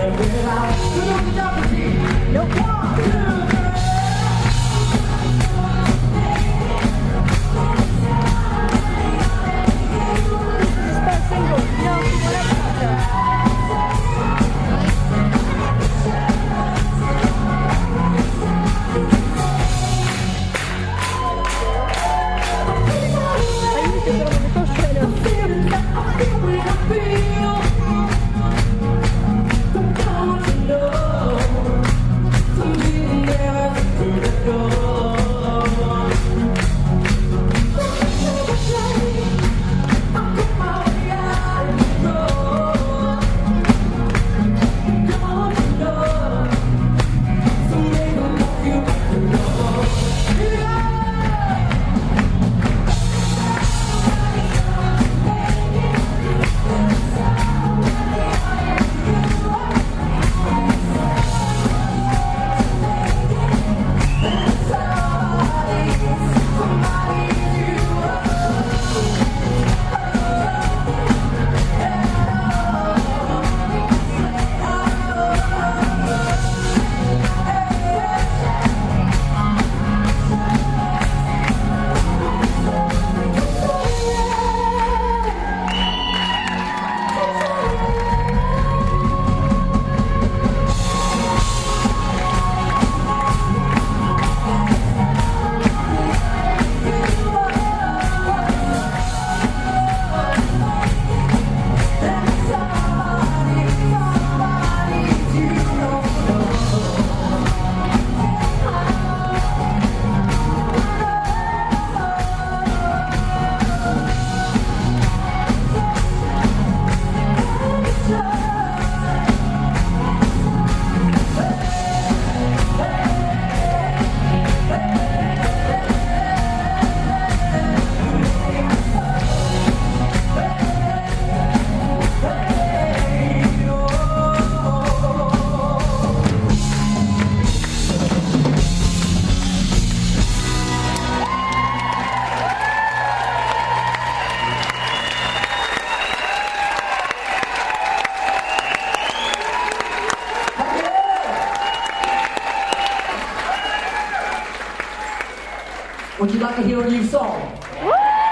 Would you like to hear a new song? Woo!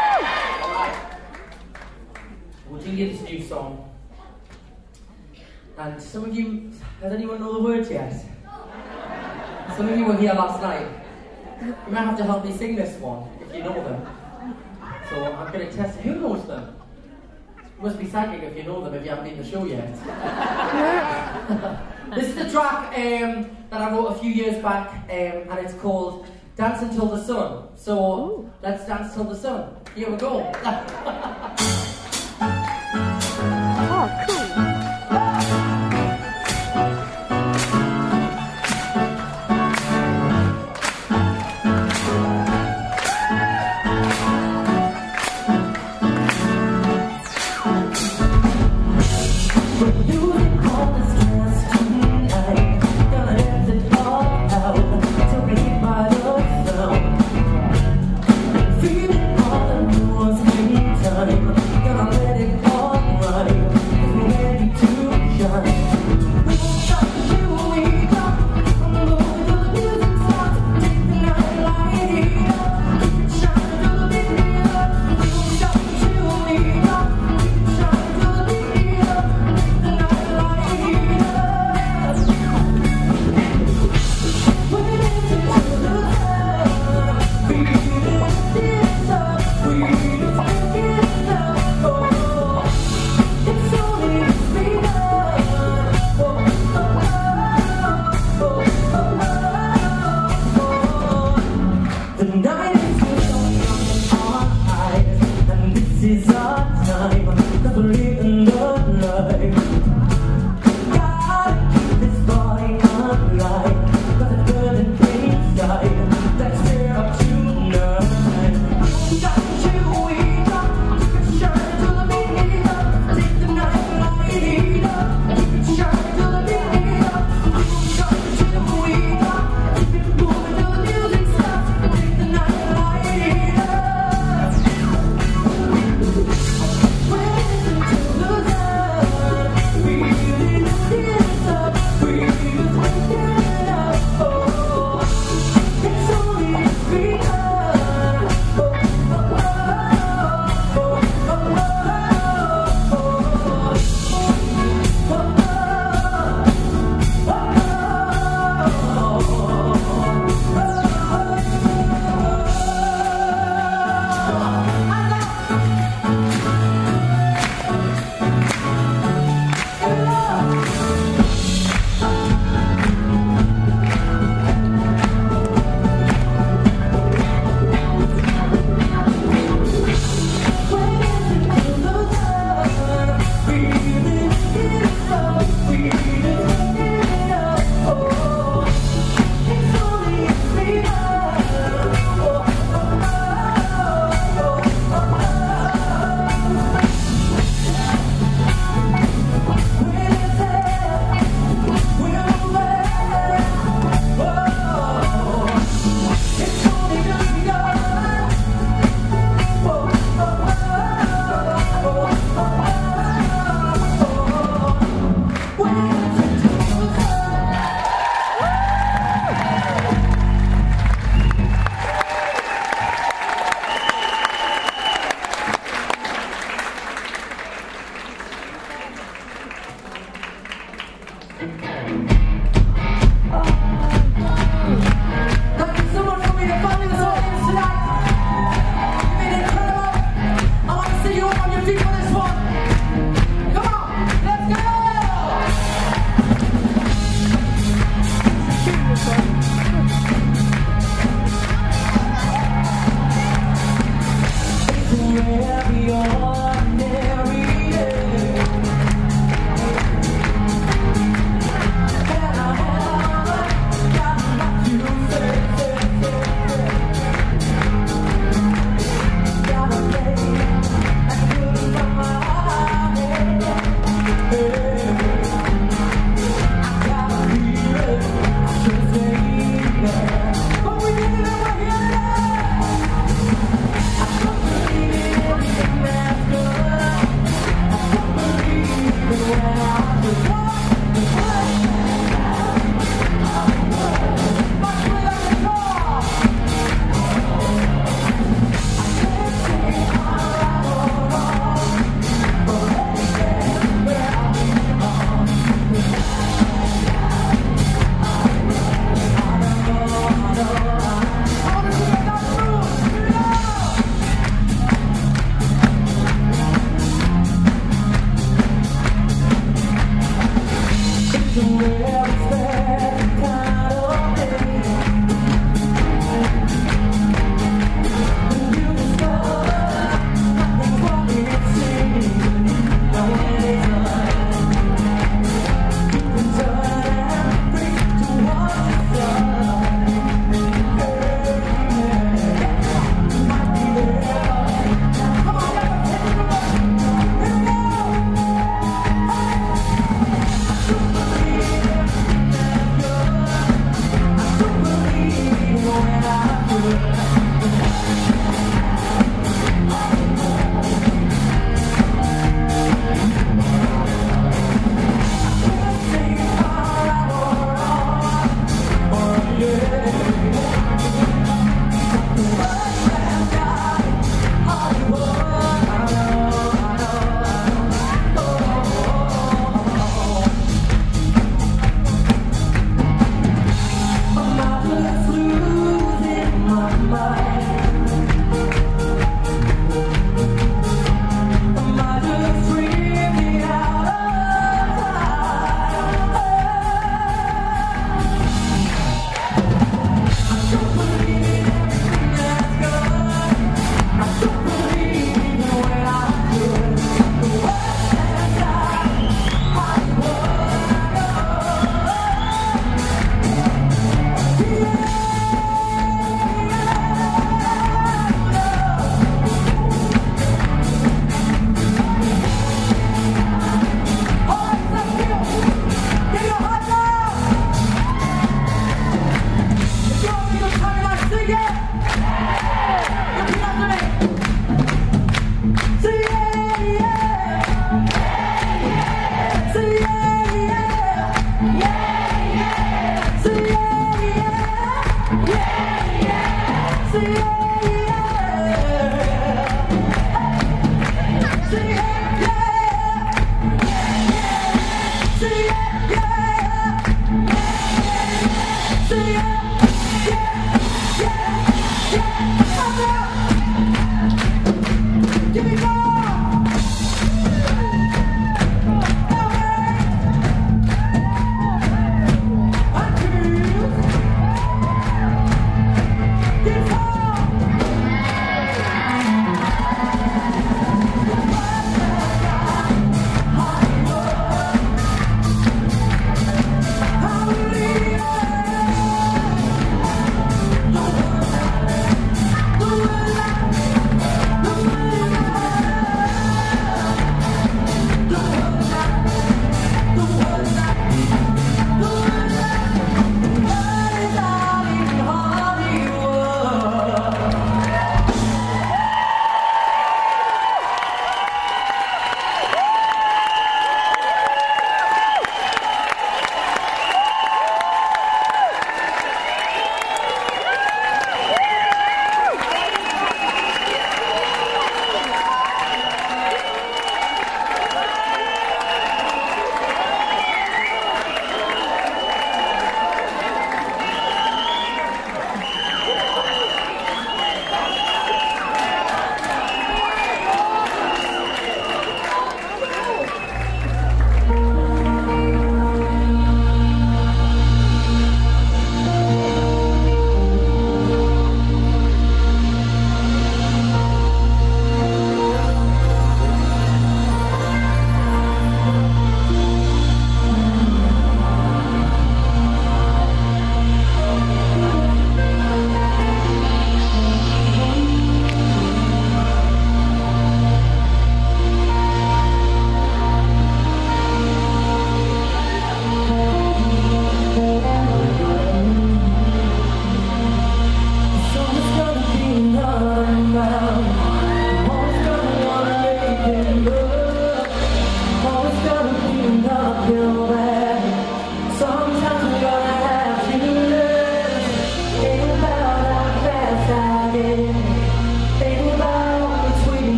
Alright. We'll do this new song. And some of you, does anyone know the words yet? Some of you were here last night. You might have to help me sing this one, if you know them. So I'm going to test, who knows them? You must be psychic if you know them, if you haven't been to the show yet. This is the track that I wrote a few years back, and it's called Dance Until the Sun. So let's dance till the sun. Here we go. Oh, cool. Feeling all the new ones anytime.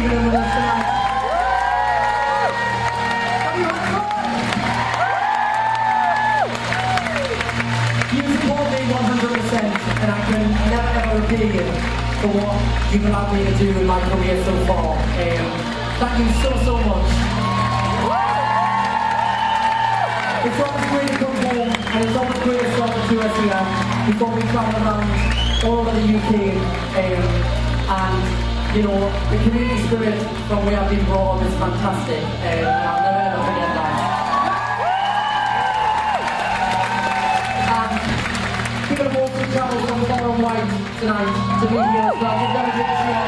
leaving them with us tonight. Have you had fun? You support me 100%, and I can never ever repay you for what you've allowed me to do in my career so far. Thank you so much. It's always great to come home, and it's always great to start the tour here before we travel around all over the UK. And you know, the community spirit from where I've been brought up is fantastic, and I'll never ever forget that. And people have also travelled from far and wide tonight to be here as well. You've never been here.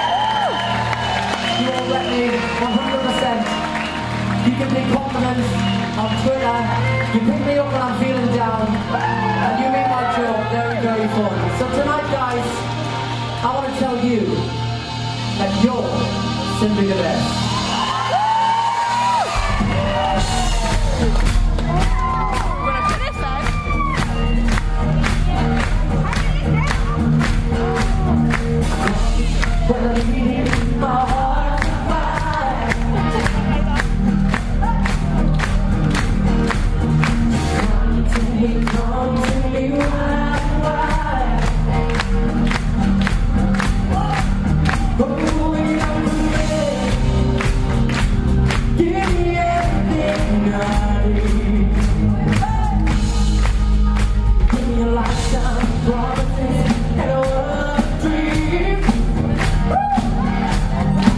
You all let me 100%. You give me compliments on Twitter, you pick me up when I'm feeling down, and you make my job very, very fun. So tonight, guys, I want to tell you that you're simply the best. When I need my heart to fight, come to me wide. Going up the way, give me everything I need. Give me a lifetime of promises and a world of dreams.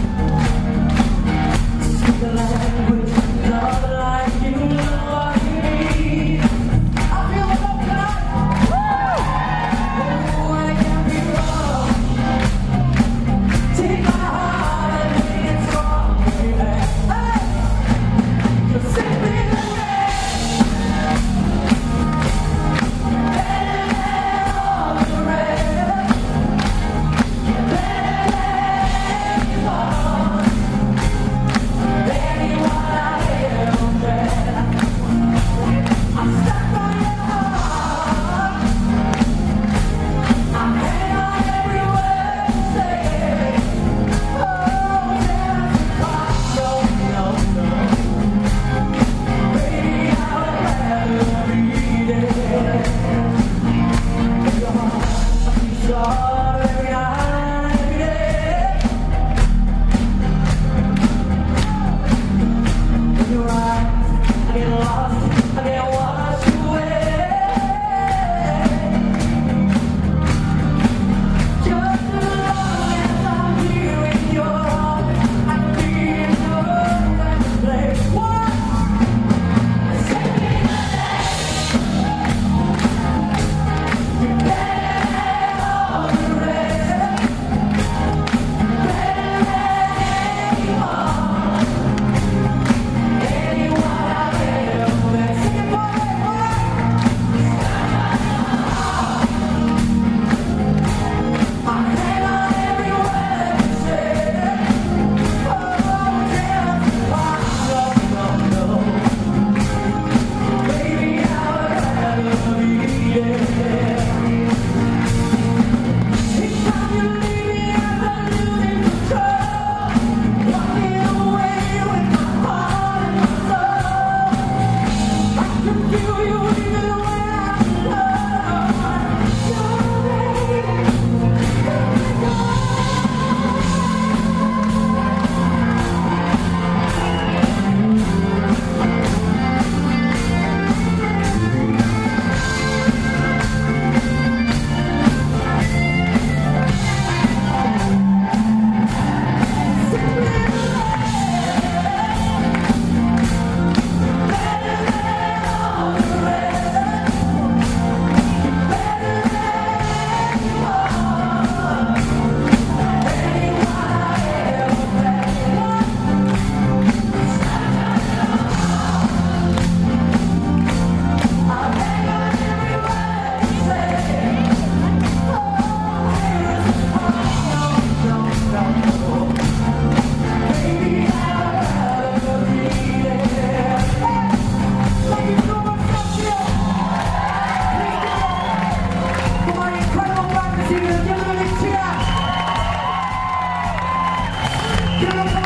Get up!